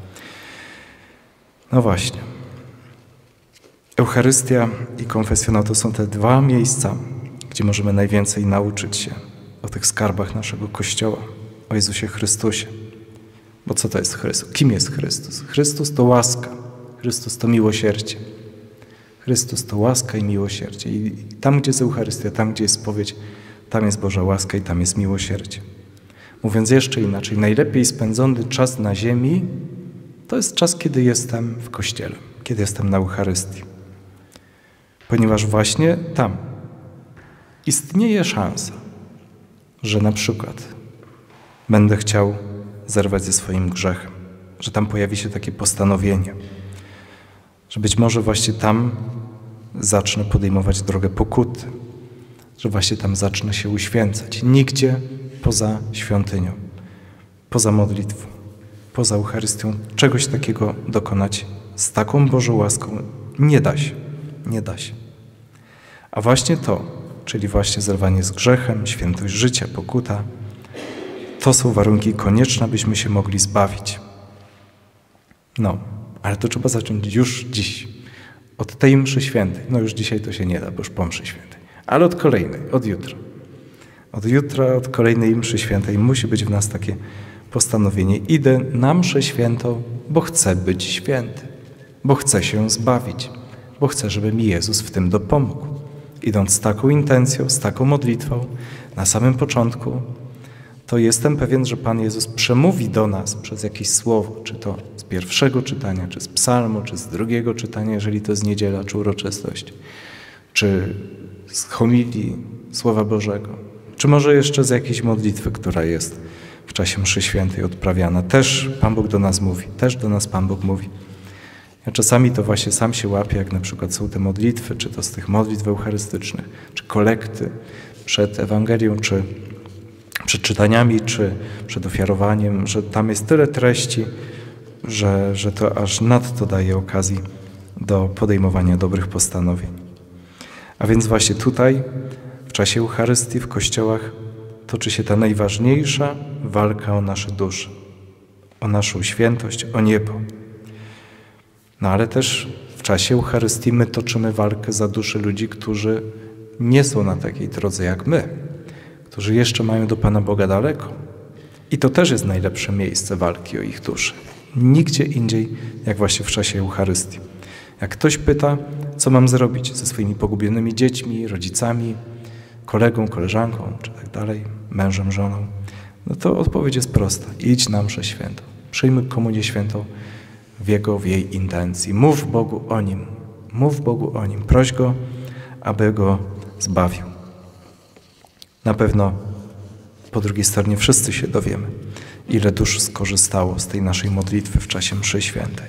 No właśnie. Eucharystia i konfesjonał to są te dwa miejsca, gdzie możemy najwięcej nauczyć się o tych skarbach naszego Kościoła, o Jezusie Chrystusie. Bo co to jest Chrystus? Kim jest Chrystus? Chrystus to łaska. Chrystus to miłosierdzie. Chrystus to łaska i miłosierdzie. I tam, gdzie jest Eucharystia, tam, gdzie jest spowiedź, tam jest Boża łaska i tam jest miłosierdzie. Mówiąc jeszcze inaczej, najlepiej spędzony czas na ziemi to jest czas, kiedy jestem w Kościele, kiedy jestem na Eucharystii. Ponieważ właśnie tam istnieje szansa, że na przykład będę chciał zerwać ze swoim grzechem, że tam pojawi się takie postanowienie, że być może właśnie tam zacznę podejmować drogę pokuty, że właśnie tam zacznę się uświęcać. Nigdzie poza świątynią, poza modlitwą, poza Eucharystią czegoś takiego dokonać z taką Bożą łaską nie da się. Nie da się. A właśnie to, czyli właśnie zerwanie z grzechem, świętość życia, pokuta, to są warunki konieczne, byśmy się mogli zbawić. No, ale to trzeba zacząć już dziś. Od tej mszy świętej. No już dzisiaj to się nie da, bo już po mszy świętej. Ale od kolejnej, od jutra. Od jutra, od kolejnej mszy świętej musi być w nas takie postanowienie. Idę na mszę świętą, bo chcę być święty. Bo chcę się zbawić. Bo chcę, żeby mi Jezus w tym dopomógł. Idąc z taką intencją, z taką modlitwą, na samym początku, to jestem pewien, że Pan Jezus przemówi do nas przez jakieś słowo, czy to z pierwszego czytania, czy z psalmu, czy z drugiego czytania, jeżeli to jest niedziela, czy uroczystość, czy z homilii Słowa Bożego, czy może jeszcze z jakiejś modlitwy, która jest w czasie mszy świętej odprawiana. Też Pan Bóg do nas mówi, też do nas Pan Bóg mówi. Ja czasami to właśnie sam się łapię, jak na przykład są te modlitwy, czy to z tych modlitw eucharystycznych, czy kolekty przed Ewangelią, czy przed czytaniami, czy przed ofiarowaniem, że tam jest tyle treści, że to aż nadto daje okazji do podejmowania dobrych postanowień. A więc właśnie tutaj, w czasie Eucharystii, w kościołach, toczy się ta najważniejsza walka o nasze dusze, o naszą świętość, o niebo. No ale też w czasie Eucharystii my toczymy walkę za dusze ludzi, którzy nie są na takiej drodze jak my, którzy jeszcze mają do Pana Boga daleko. I to też jest najlepsze miejsce walki o ich duszę. Nigdzie indziej, jak właśnie w czasie Eucharystii. Jak ktoś pyta, co mam zrobić ze swoimi pogubionymi dziećmi, rodzicami, kolegą, koleżanką, czy tak dalej, mężem, żoną, no to odpowiedź jest prosta. Idź na mszę świętą. Przyjmij komunię świętą w jej intencji. Mów Bogu o nim. Mów Bogu o nim. Proś Go, aby Go zbawił. Na pewno po drugiej stronie wszyscy się dowiemy, ile dusz skorzystało z tej naszej modlitwy w czasie mszy świętej.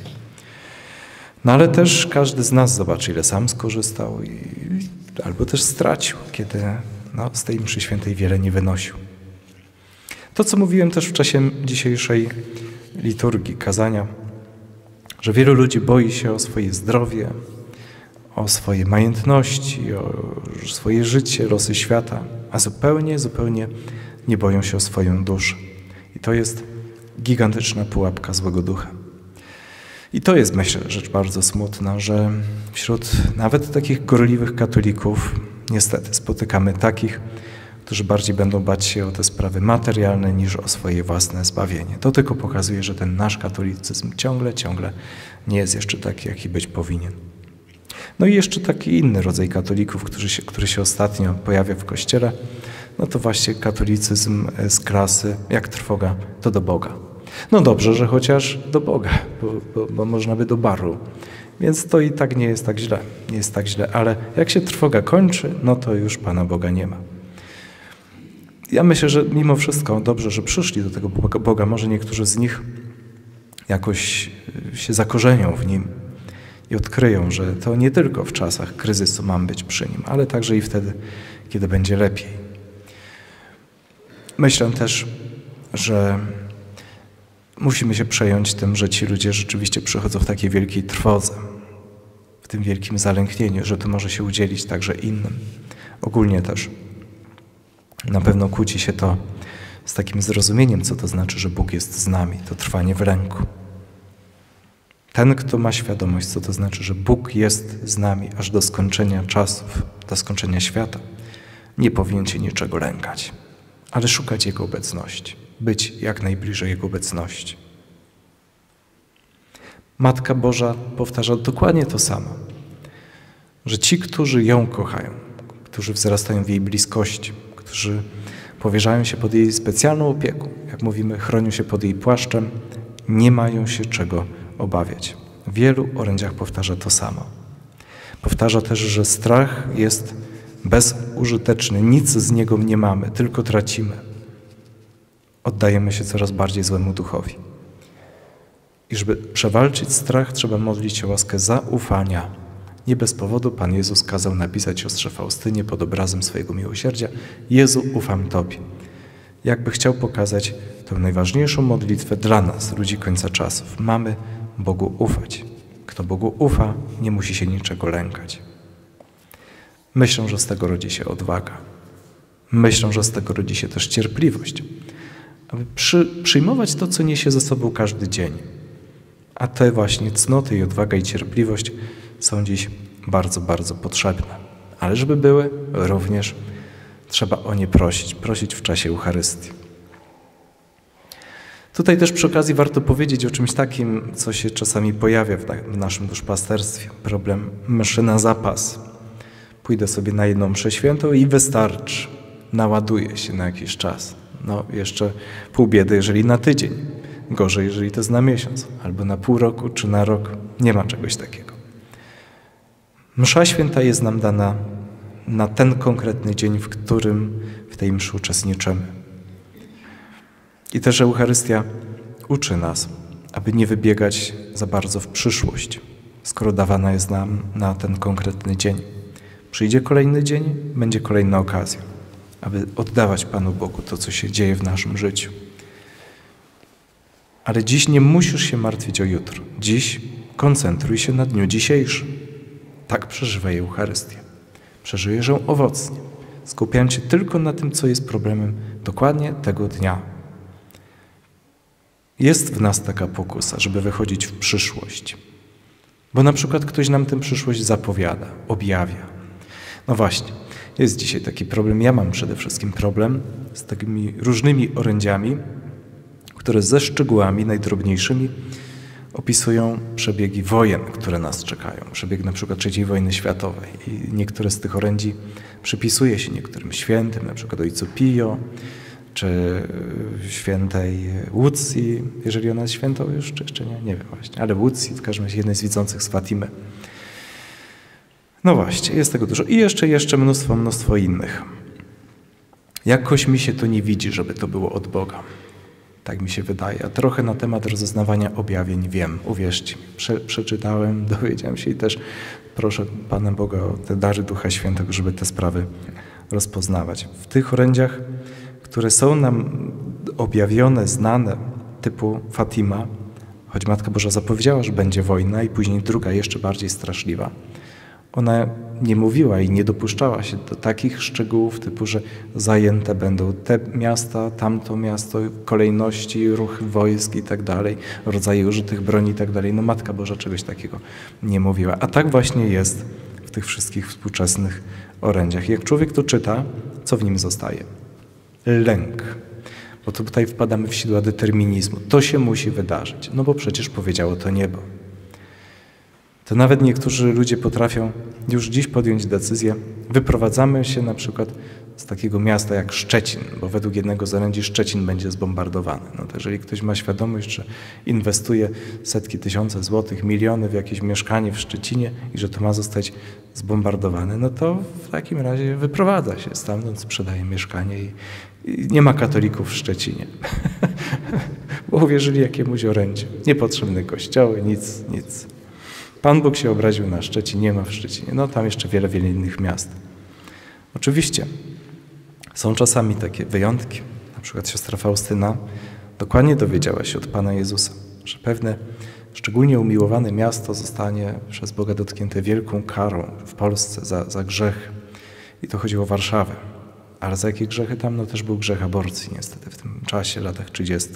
No ale też każdy z nas zobaczy, ile sam skorzystał albo też stracił, kiedy z tej mszy świętej wiele nie wynosił. To, co mówiłem też w czasie dzisiejszej liturgii, kazania, że wielu ludzi boi się o swoje zdrowie, o swoje majątności, o swoje życie, losy świata, a zupełnie nie boją się o swoją duszę. I to jest gigantyczna pułapka złego ducha. I to jest, myślę, rzecz bardzo smutna, że wśród nawet takich gorliwych katolików niestety spotykamy takich, którzy bardziej będą bać się o te sprawy materialne niż o swoje własne zbawienie. To tylko pokazuje, że ten nasz katolicyzm ciągle nie jest jeszcze taki, jaki być powinien. No i jeszcze taki inny rodzaj katolików, który się ostatnio pojawia w Kościele, no to właśnie katolicyzm z klasy, jak trwoga, to do Boga. No dobrze, że chociaż do Boga, bo można by do baru. Więc to i tak nie jest tak źle, ale jak się trwoga kończy, no to już Pana Boga nie ma. Ja myślę, że mimo wszystko dobrze, że przyszli do tego Boga. Może niektórzy z nich jakoś się zakorzenią w Nim i odkryją, że to nie tylko w czasach kryzysu mam być przy Nim, ale także i wtedy, kiedy będzie lepiej. Myślę też, że musimy się przejąć tym, że ci ludzie rzeczywiście przychodzą w takiej wielkiej trwodze, w tym wielkim zalęknieniu, że to może się udzielić także innym. Ogólnie też na pewno kłóci się to z takim zrozumieniem, co to znaczy, że Bóg jest z nami, to trwanie w lęku. Ten, kto ma świadomość, co to znaczy, że Bóg jest z nami aż do skończenia czasów, do skończenia świata, nie powinien się niczego lękać, ale szukać Jego obecności, być jak najbliżej Jego obecności. Matka Boża powtarza dokładnie to samo, że ci, którzy ją kochają, którzy wzrastają w jej bliskości, którzy powierzają się pod jej specjalną opieką, jak mówimy, chronią się pod jej płaszczem, nie mają się czego obawiać. W wielu orędziach powtarza to samo. Powtarza też, że strach jest bezużyteczny, nic z niego nie mamy, tylko tracimy. Oddajemy się coraz bardziej złemu duchowi. I żeby przewalczyć strach, trzeba modlić się o łaskę zaufania. Nie bez powodu Pan Jezus kazał napisać siostrze Faustynie pod obrazem swojego miłosierdzia: Jezu, ufam Tobie. Jakby chciał pokazać tę najważniejszą modlitwę dla nas, ludzi końca czasów. Mamy Bogu ufać. Kto Bogu ufa, nie musi się niczego lękać. Myślę, że z tego rodzi się odwaga. Myślę, że z tego rodzi się też cierpliwość, aby przyjmować to, co niesie ze sobą każdy dzień. A te właśnie cnoty i odwaga i cierpliwość są dziś bardzo, bardzo potrzebne. Ale żeby były, również trzeba o nie prosić w czasie Eucharystii. Tutaj też przy okazji warto powiedzieć o czymś takim, co się czasami pojawia w naszym duszpasterstwie. Problem mszy na zapas. Pójdę sobie na jedną mszę świętą i wystarczy. Naładuję się na jakiś czas. No jeszcze pół biedy, jeżeli na tydzień. Gorzej, jeżeli to jest na miesiąc, albo na pół roku, czy na rok. Nie ma czegoś takiego. Msza święta jest nam dana na ten konkretny dzień, w którym w tej mszy uczestniczymy. I też Eucharystia uczy nas, aby nie wybiegać za bardzo w przyszłość, skoro dawana jest nam na ten konkretny dzień. Przyjdzie kolejny dzień, będzie kolejna okazja, aby oddawać Panu Bogu to, co się dzieje w naszym życiu. Ale dziś nie musisz się martwić o jutro. Dziś koncentruj się na dniu dzisiejszym. Tak przeżywaj Eucharystię. Przeżyjesz ją owocnie, skupiając się tylko na tym, co jest problemem dokładnie tego dnia. Jest w nas taka pokusa, żeby wychodzić w przyszłość. Bo na przykład ktoś nam tę przyszłość zapowiada, objawia. No właśnie, jest dzisiaj taki problem. Ja mam przede wszystkim problem z takimi różnymi orędziami, które ze szczegółami najdrobniejszymi opisują przebiegi wojen, które nas czekają. Przebieg na przykład III wojny światowej. I niektóre z tych orędzi przypisuje się niektórym świętym, na przykład ojcu Pio, czy świętej Łucji, jeżeli ona jest świętą już, czy jeszcze nie? Nie wiem właśnie, ale Łucji, w każdym razie jednej z widzących z Fatimy. No właśnie, jest tego dużo. I jeszcze mnóstwo innych. Jakoś mi się to nie widzi, żeby to było od Boga. Tak mi się wydaje. A trochę na temat rozeznawania objawień wiem, uwierzcie mi. Przeczytałem, dowiedziałem się i też proszę Pana Boga o te dary Ducha Świętego, żeby te sprawy rozpoznawać. W tych orędziach, które są nam objawione, znane, typu Fatima, choć Matka Boża zapowiedziała, że będzie wojna i później druga, jeszcze bardziej straszliwa, ona nie mówiła i nie dopuszczała się do takich szczegółów typu, że zajęte będą te miasta, tamto miasto, kolejności, ruch wojsk i tak dalej, rodzaje użytych broni i tak dalej. No Matka Boża czegoś takiego nie mówiła. A tak właśnie jest w tych wszystkich współczesnych orędziach. Jak człowiek to czyta, co w nim zostaje? Lęk. Bo tutaj wpadamy w sidła determinizmu. To się musi wydarzyć, no bo przecież powiedziało to niebo. To nawet niektórzy ludzie potrafią już dziś podjąć decyzję, wyprowadzamy się na przykład z takiego miasta jak Szczecin, bo według jednego z orędzi Szczecin będzie zbombardowany. No to jeżeli ktoś ma świadomość, że inwestuje setki tysiące złotych, miliony w jakieś mieszkanie w Szczecinie i że to ma zostać zbombardowane, no to w takim razie wyprowadza się stamtąd, sprzedaje mieszkanie i nie ma katolików w Szczecinie. Bo uwierzyli jakiemuś orędziu. Niepotrzebne kościoły, nic. Pan Bóg się obraził na Szczecin, nie ma w Szczecinie. No tam jeszcze wiele innych miast. Oczywiście są czasami takie wyjątki. Na przykład siostra Faustyna dokładnie dowiedziała się od Pana Jezusa, że pewne szczególnie umiłowane miasto zostanie przez Boga dotknięte wielką karą w Polsce za grzech. I to chodziło o Warszawę. Ale za jakie grzechy tam? No też był grzech aborcji niestety w tym czasie, latach 30.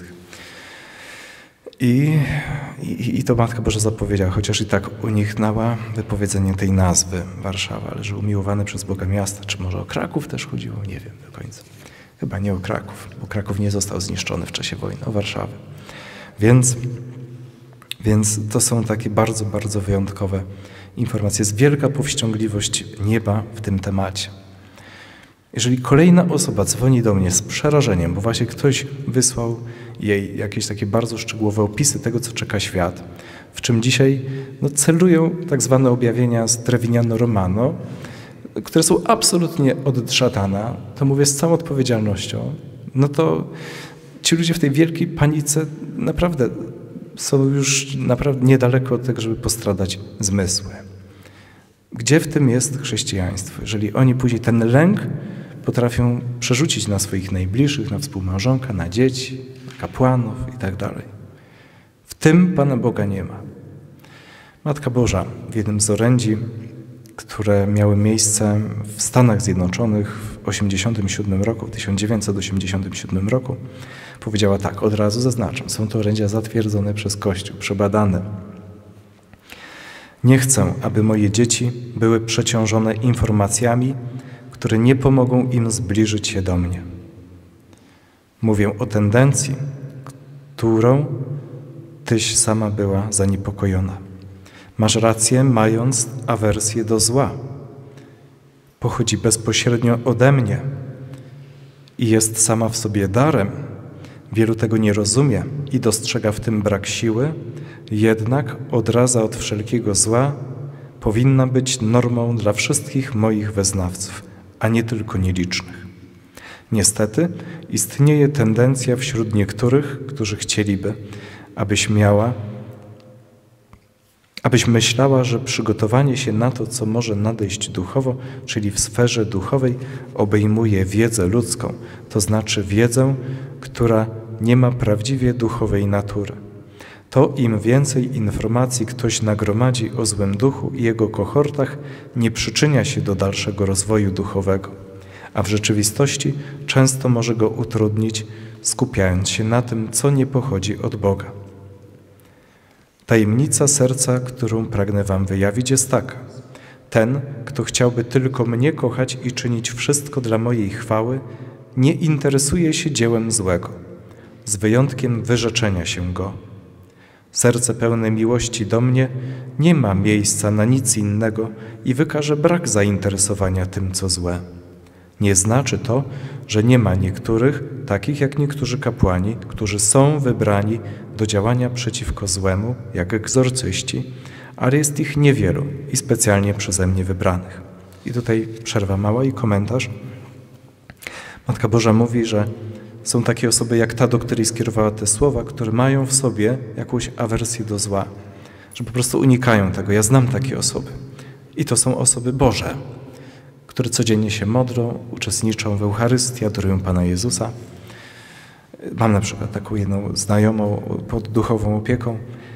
I to Matka Boża zapowiedziała, chociaż i tak uniknęła wypowiedzenie tej nazwy Warszawa, ale że umiłowane przez Boga miasta, czy może o Kraków też chodziło? Nie wiem do końca. Chyba nie o Kraków, bo Kraków nie został zniszczony w czasie wojny, o Warszawę. Więc to są takie bardzo, bardzo wyjątkowe informacje. Jest wielka powściągliwość nieba w tym temacie. Jeżeli kolejna osoba dzwoni do mnie z przerażeniem, bo właśnie ktoś wysłał jej jakieś takie bardzo szczegółowe opisy tego, co czeka świat, w czym dzisiaj celują tak zwane objawienia z Trevignano Romano, które są absolutnie od szatana, to mówię z całą odpowiedzialnością, no to ci ludzie w tej wielkiej panice naprawdę są już naprawdę niedaleko od tego, żeby postradać zmysły. Gdzie w tym jest chrześcijaństwo? Jeżeli oni później ten lęk potrafią przerzucić na swoich najbliższych, na współmałżonka, na dzieci, na kapłanów i tak dalej. W tym Pana Boga nie ma. Matka Boża w jednym z orędzi, które miały miejsce w Stanach Zjednoczonych w 1987 roku, powiedziała tak, od razu zaznaczam, są to orędzia zatwierdzone przez Kościół, przebadane. Nie chcę, aby moje dzieci były przeciążone informacjami, które nie pomogą im zbliżyć się do mnie. Mówię o tendencji, którą tyś sama była zaniepokojona. Masz rację, mając awersję do zła. Pochodzi bezpośrednio ode mnie i jest sama w sobie darem, wielu tego nie rozumie i dostrzega w tym brak siły, jednak odraza od wszelkiego zła powinna być normą dla wszystkich moich wyznawców, a nie tylko nielicznych. Niestety istnieje tendencja wśród niektórych, którzy chcieliby, abyś myślała, że przygotowanie się na to, co może nadejść duchowo, czyli w sferze duchowej, obejmuje wiedzę ludzką, to znaczy wiedzę, która nie ma prawdziwie duchowej natury. To im więcej informacji ktoś nagromadzi o złym duchu i jego kohortach, nie przyczynia się do dalszego rozwoju duchowego, a w rzeczywistości często może go utrudnić, skupiając się na tym, co nie pochodzi od Boga. Tajemnica serca, którą pragnę wam wyjawić, jest taka. Ten, kto chciałby tylko mnie kochać i czynić wszystko dla mojej chwały, nie interesuje się dziełem złego, z wyjątkiem wyrzeczenia się go. Serce pełne miłości do mnie nie ma miejsca na nic innego i wykaże brak zainteresowania tym, co złe. Nie znaczy to, że nie ma niektórych, takich jak niektórzy kapłani, którzy są wybrani do działania przeciwko złemu, jak egzorcyści, ale jest ich niewielu i specjalnie przeze mnie wybranych. I tutaj przerwa mała i komentarz. Matka Boża mówi, że są takie osoby jak ta, do której skierowała te słowa, które mają w sobie jakąś awersję do zła, że po prostu unikają tego. Ja znam takie osoby. I to są osoby Boże, które codziennie się modlą, uczestniczą w Eucharystii, adorują Pana Jezusa. Mam na przykład taką jedną znajomą pod duchową opieką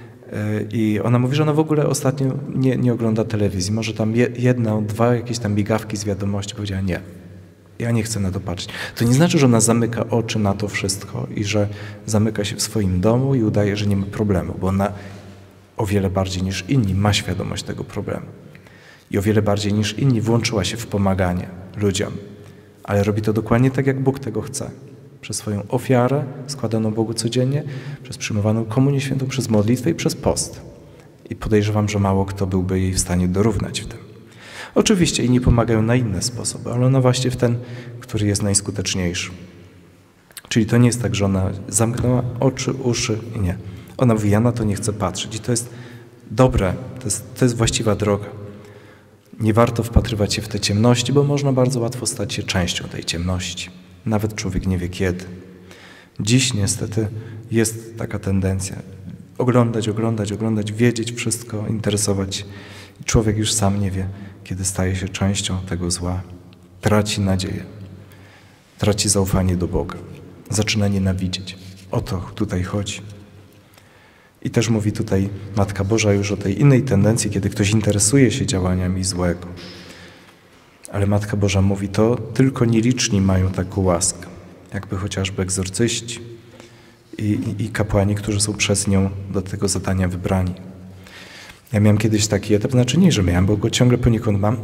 i ona mówi, że ona w ogóle ostatnio nie ogląda telewizji. Może tam dwa jakieś tam migawki z wiadomości. Powiedziała nie. Ja nie chcę na to patrzeć. To nie znaczy, że ona zamyka oczy na to wszystko i że zamyka się w swoim domu i udaje, że nie ma problemu, bo ona o wiele bardziej niż inni ma świadomość tego problemu. I o wiele bardziej niż inni włączyła się w pomaganie ludziom. Ale robi to dokładnie tak, jak Bóg tego chce. Przez swoją ofiarę składaną Bogu codziennie, przez przyjmowaną komunię świętą, przez modlitwę i przez post. I podejrzewam, że mało kto byłby jej w stanie dorównać w tym. Oczywiście inni pomagają na inne sposoby, ale ona właśnie w ten, który jest najskuteczniejszy. Czyli to nie jest tak, że ona zamknęła oczy, uszy i nie. Ona mówi, ja na to nie chcę patrzeć. I to jest dobre, to jest właściwa droga. Nie warto wpatrywać się w te ciemności, bo można bardzo łatwo stać się częścią tej ciemności. Nawet człowiek nie wie kiedy. Dziś niestety jest taka tendencja. Oglądać, wiedzieć wszystko, interesować się. Człowiek już sam nie wie, kiedy staje się częścią tego zła. Traci nadzieję. Traci zaufanie do Boga. Zaczyna nienawidzieć. O to tutaj chodzi. I też mówi tutaj Matka Boża już o tej innej tendencji, kiedy ktoś interesuje się działaniami złego. Ale Matka Boża mówi, to tylko nieliczni mają taką łaskę, jakby chociażby egzorcyści i kapłani, którzy są przez nią do tego zadania wybrani. Ja miałem kiedyś taki etap, znaczy nie, że miałem, bo go ciągle poniekąd mam,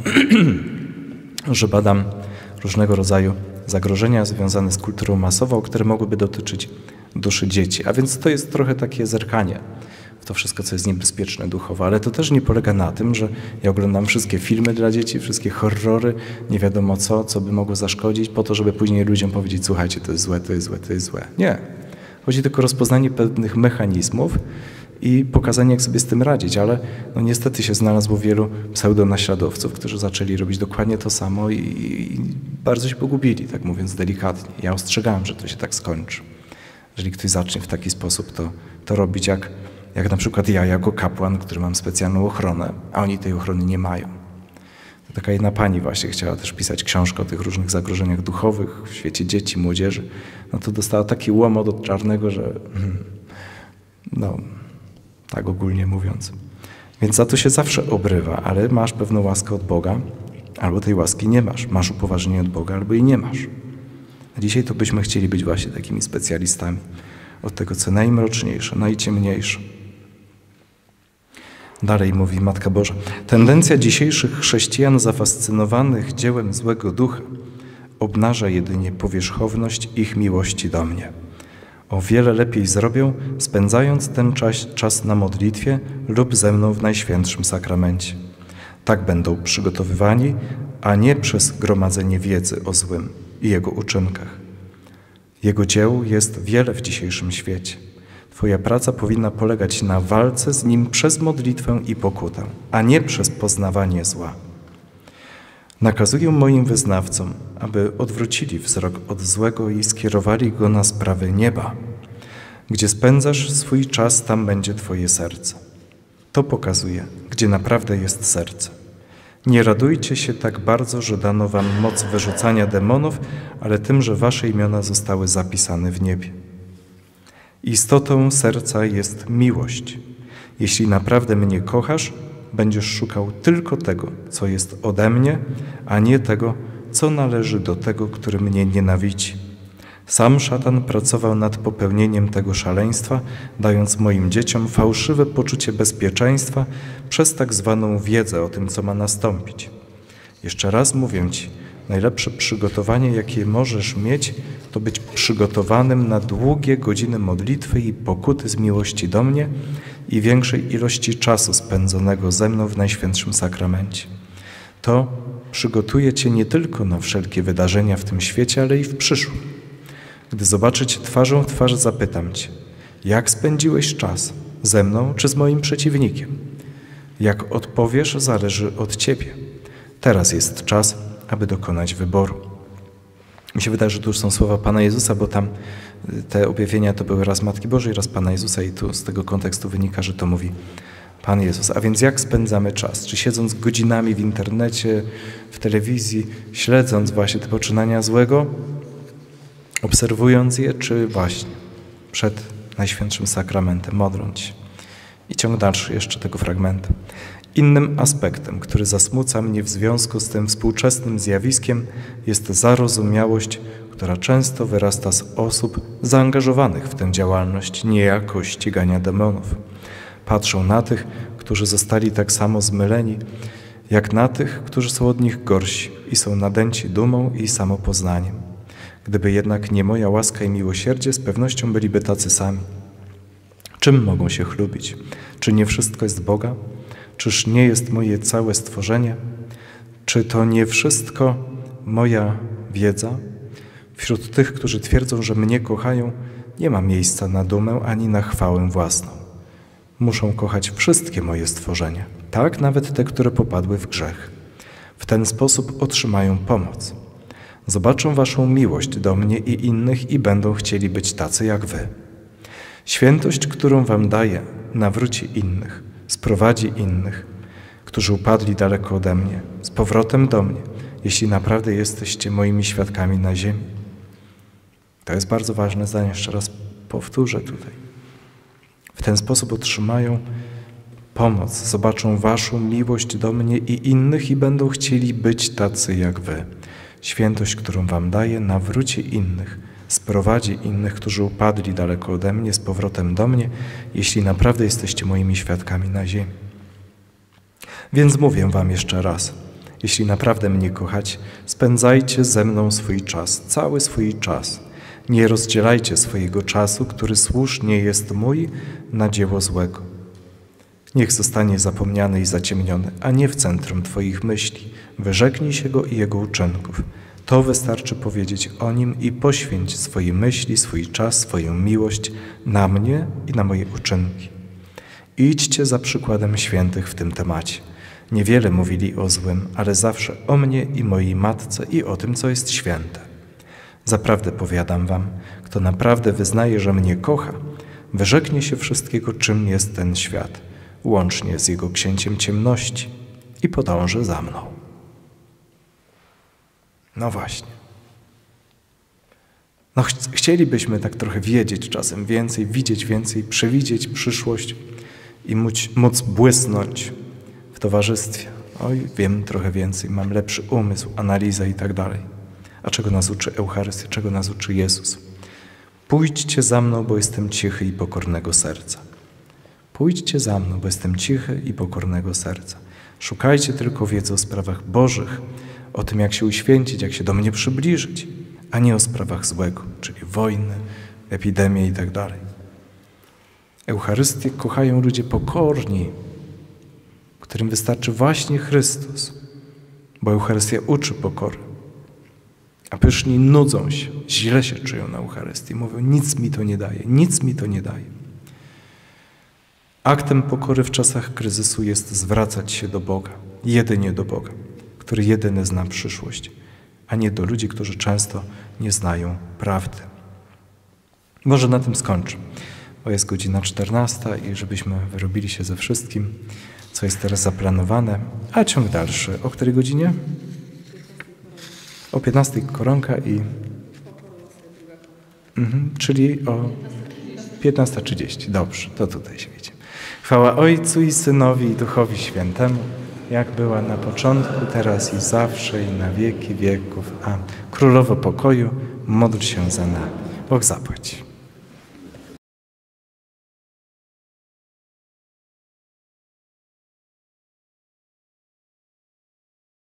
że badam różnego rodzaju zagrożenia związane z kulturą masową, które mogłyby dotyczyć duszy dzieci. A więc to jest trochę takie zerkanie w to wszystko, co jest niebezpieczne duchowo. Ale to też nie polega na tym, że ja oglądam wszystkie filmy dla dzieci, wszystkie horrory, nie wiadomo co by mogło zaszkodzić, po to, żeby później ludziom powiedzieć, słuchajcie, to jest złe, to jest złe, to jest złe. Nie. Chodzi tylko o rozpoznanie pewnych mechanizmów i pokazanie, jak sobie z tym radzić, ale no niestety się znalazło wielu pseudonaśladowców, którzy zaczęli robić dokładnie to samo i bardzo się pogubili, tak mówiąc delikatnie. Ja ostrzegałem, że to się tak skończy. Jeżeli ktoś zacznie w taki sposób to robić, jak na przykład ja jako kapłan, który mam specjalną ochronę, a oni tej ochrony nie mają. To taka jedna pani właśnie chciała też pisać książkę o tych różnych zagrożeniach duchowych w świecie dzieci, młodzieży. No to dostała taki łomot od czarnego, że no, tak ogólnie mówiąc. Więc za to się zawsze obrywa, ale masz pewną łaskę od Boga, albo tej łaski nie masz. Masz upoważnienie od Boga, albo jej nie masz. A dzisiaj to byśmy chcieli być właśnie takimi specjalistami od tego, co najmroczniejsze, najciemniejsze. Dalej mówi Matka Boża. Tendencja dzisiejszych chrześcijan zafascynowanych dziełem złego ducha obnaża jedynie powierzchowność ich miłości do mnie. O wiele lepiej zrobią, spędzając ten czas na modlitwie lub ze mną w Najświętszym Sakramencie. Tak będą przygotowywani, a nie przez gromadzenie wiedzy o złym i jego uczynkach. Jego dzieł jest wiele w dzisiejszym świecie. Twoja praca powinna polegać na walce z nim przez modlitwę i pokutę, a nie przez poznawanie zła. Nakazuję moim wyznawcom, aby odwrócili wzrok od złego i skierowali go na sprawy nieba. Gdzie spędzasz swój czas, tam będzie Twoje serce. To pokazuje, gdzie naprawdę jest serce. Nie radujcie się tak bardzo, że dano wam moc wyrzucania demonów, ale tym, że wasze imiona zostały zapisane w niebie. Istotą serca jest miłość. Jeśli naprawdę mnie kochasz, będziesz szukał tylko tego, co jest ode mnie, a nie tego, co należy do tego, który mnie nienawidzi. Sam szatan pracował nad popełnieniem tego szaleństwa, dając moim dzieciom fałszywe poczucie bezpieczeństwa przez tak zwaną wiedzę o tym, co ma nastąpić. Jeszcze raz mówię Ci, najlepsze przygotowanie, jakie możesz mieć, to być przygotowanym na długie godziny modlitwy i pokuty z miłości do mnie i większej ilości czasu spędzonego ze mną w Najświętszym Sakramencie. To przygotuje Cię nie tylko na wszelkie wydarzenia w tym świecie, ale i w przyszłym. Gdy zobaczę Cię twarzą w twarz, zapytam Cię, jak spędziłeś czas, ze mną czy z moim przeciwnikiem? Jak odpowiesz, zależy od Ciebie. Teraz jest czas, aby dokonać wyboru. Mi się wydaje, że tu już są słowa Pana Jezusa, bo tam te objawienia to były raz Matki Bożej, raz Pana Jezusa i tu z tego kontekstu wynika, że to mówi Pan Jezus. A więc jak spędzamy czas? Czy siedząc godzinami w internecie, w telewizji, śledząc właśnie te poczynania złego, obserwując je, czy właśnie przed Najświętszym Sakramentem, modląc się. I ciąg dalszy jeszcze tego fragmentu. Innym aspektem, który zasmuca mnie w związku z tym współczesnym zjawiskiem, jest zarozumiałość, która często wyrasta z osób zaangażowanych w tę działalność, niejako ścigania demonów. Patrzą na tych, którzy zostali tak samo zmyleni, jak na tych, którzy są od nich gorsi i są nadęci dumą i samopoznaniem. Gdyby jednak nie moja łaska i miłosierdzie, z pewnością byliby tacy sami. Czym mogą się chlubić? Czy nie wszystko jest Boga? Czyż nie jest moje całe stworzenie? Czy to nie wszystko moja wiedza? Wśród tych, którzy twierdzą, że mnie kochają, nie ma miejsca na dumę ani na chwałę własną. Muszą kochać wszystkie moje stworzenia, tak nawet te, które popadły w grzech. W ten sposób otrzymają pomoc. Zobaczą waszą miłość do mnie i innych i będą chcieli być tacy jak wy. Świętość, którą wam daję, nawróci innych, sprowadzi innych, którzy upadli daleko ode mnie, z powrotem do mnie, jeśli naprawdę jesteście moimi świadkami na ziemi. To jest bardzo ważne zdanie, jeszcze raz powtórzę tutaj. W ten sposób otrzymają pomoc, zobaczą waszą miłość do mnie i innych i będą chcieli być tacy jak wy. Świętość, którą wam daję, nawróci innych, sprowadzi innych, którzy upadli daleko ode mnie, z powrotem do mnie, jeśli naprawdę jesteście moimi świadkami na ziemi. Więc mówię wam jeszcze raz, jeśli naprawdę mnie kochacie, spędzajcie ze mną swój czas, cały swój czas. Nie rozdzielajcie swojego czasu, który słusznie jest mój, na dzieło złego. Niech zostanie zapomniany i zaciemniony, a nie w centrum twoich myśli. Wyrzeknij się go i jego uczynków. To wystarczy powiedzieć o nim i poświęć swoje myśli, swój czas, swoją miłość na mnie i na moje uczynki. Idźcie za przykładem świętych w tym temacie. Niewiele mówili o złym, ale zawsze o mnie i mojej matce i o tym, co jest święte. Zaprawdę powiadam wam, kto naprawdę wyznaje, że mnie kocha, wyrzeknie się wszystkiego, czym jest ten świat, łącznie z jego księciem ciemności i podąży za mną. No właśnie. No chcielibyśmy tak trochę wiedzieć czasem więcej, widzieć więcej, przewidzieć przyszłość i móc błysnąć w towarzystwie. Oj, wiem trochę więcej, mam lepszy umysł, analizę i tak dalej. A czego nas uczy Eucharystia, czego nas uczy Jezus? Pójdźcie za mną, bo jestem cichy i pokornego serca. Pójdźcie za mną, bo jestem cichy i pokornego serca. Szukajcie tylko wiedzy o sprawach bożych, o tym, jak się uświęcić, jak się do mnie przybliżyć, a nie o sprawach złego, czyli wojny, epidemie i tak dalej. Eucharystię kochają ludzie pokorni, którym wystarczy właśnie Chrystus, bo Eucharystia uczy pokory. A pyszni nudzą się, źle się czują na Eucharystii. Mówią, nic mi to nie daje, nic mi to nie daje. Aktem pokory w czasach kryzysu jest zwracać się do Boga, jedynie do Boga, który jedyny zna przyszłość, a nie do ludzi, którzy często nie znają prawdy. Może na tym skończę, bo jest godzina 14 i żebyśmy wyrobili się ze wszystkim, co jest teraz zaplanowane, a ciąg dalszy. O której godzinie? O 15 koronka i... czyli o 15:30. Dobrze, to tutaj się wiecie. Chwała Ojcu i Synowi i Duchowi Świętemu, jak była na początku, teraz i zawsze, i na wieki wieków. Amen. Królowo pokoju, módl się za nami. Bóg zapłać.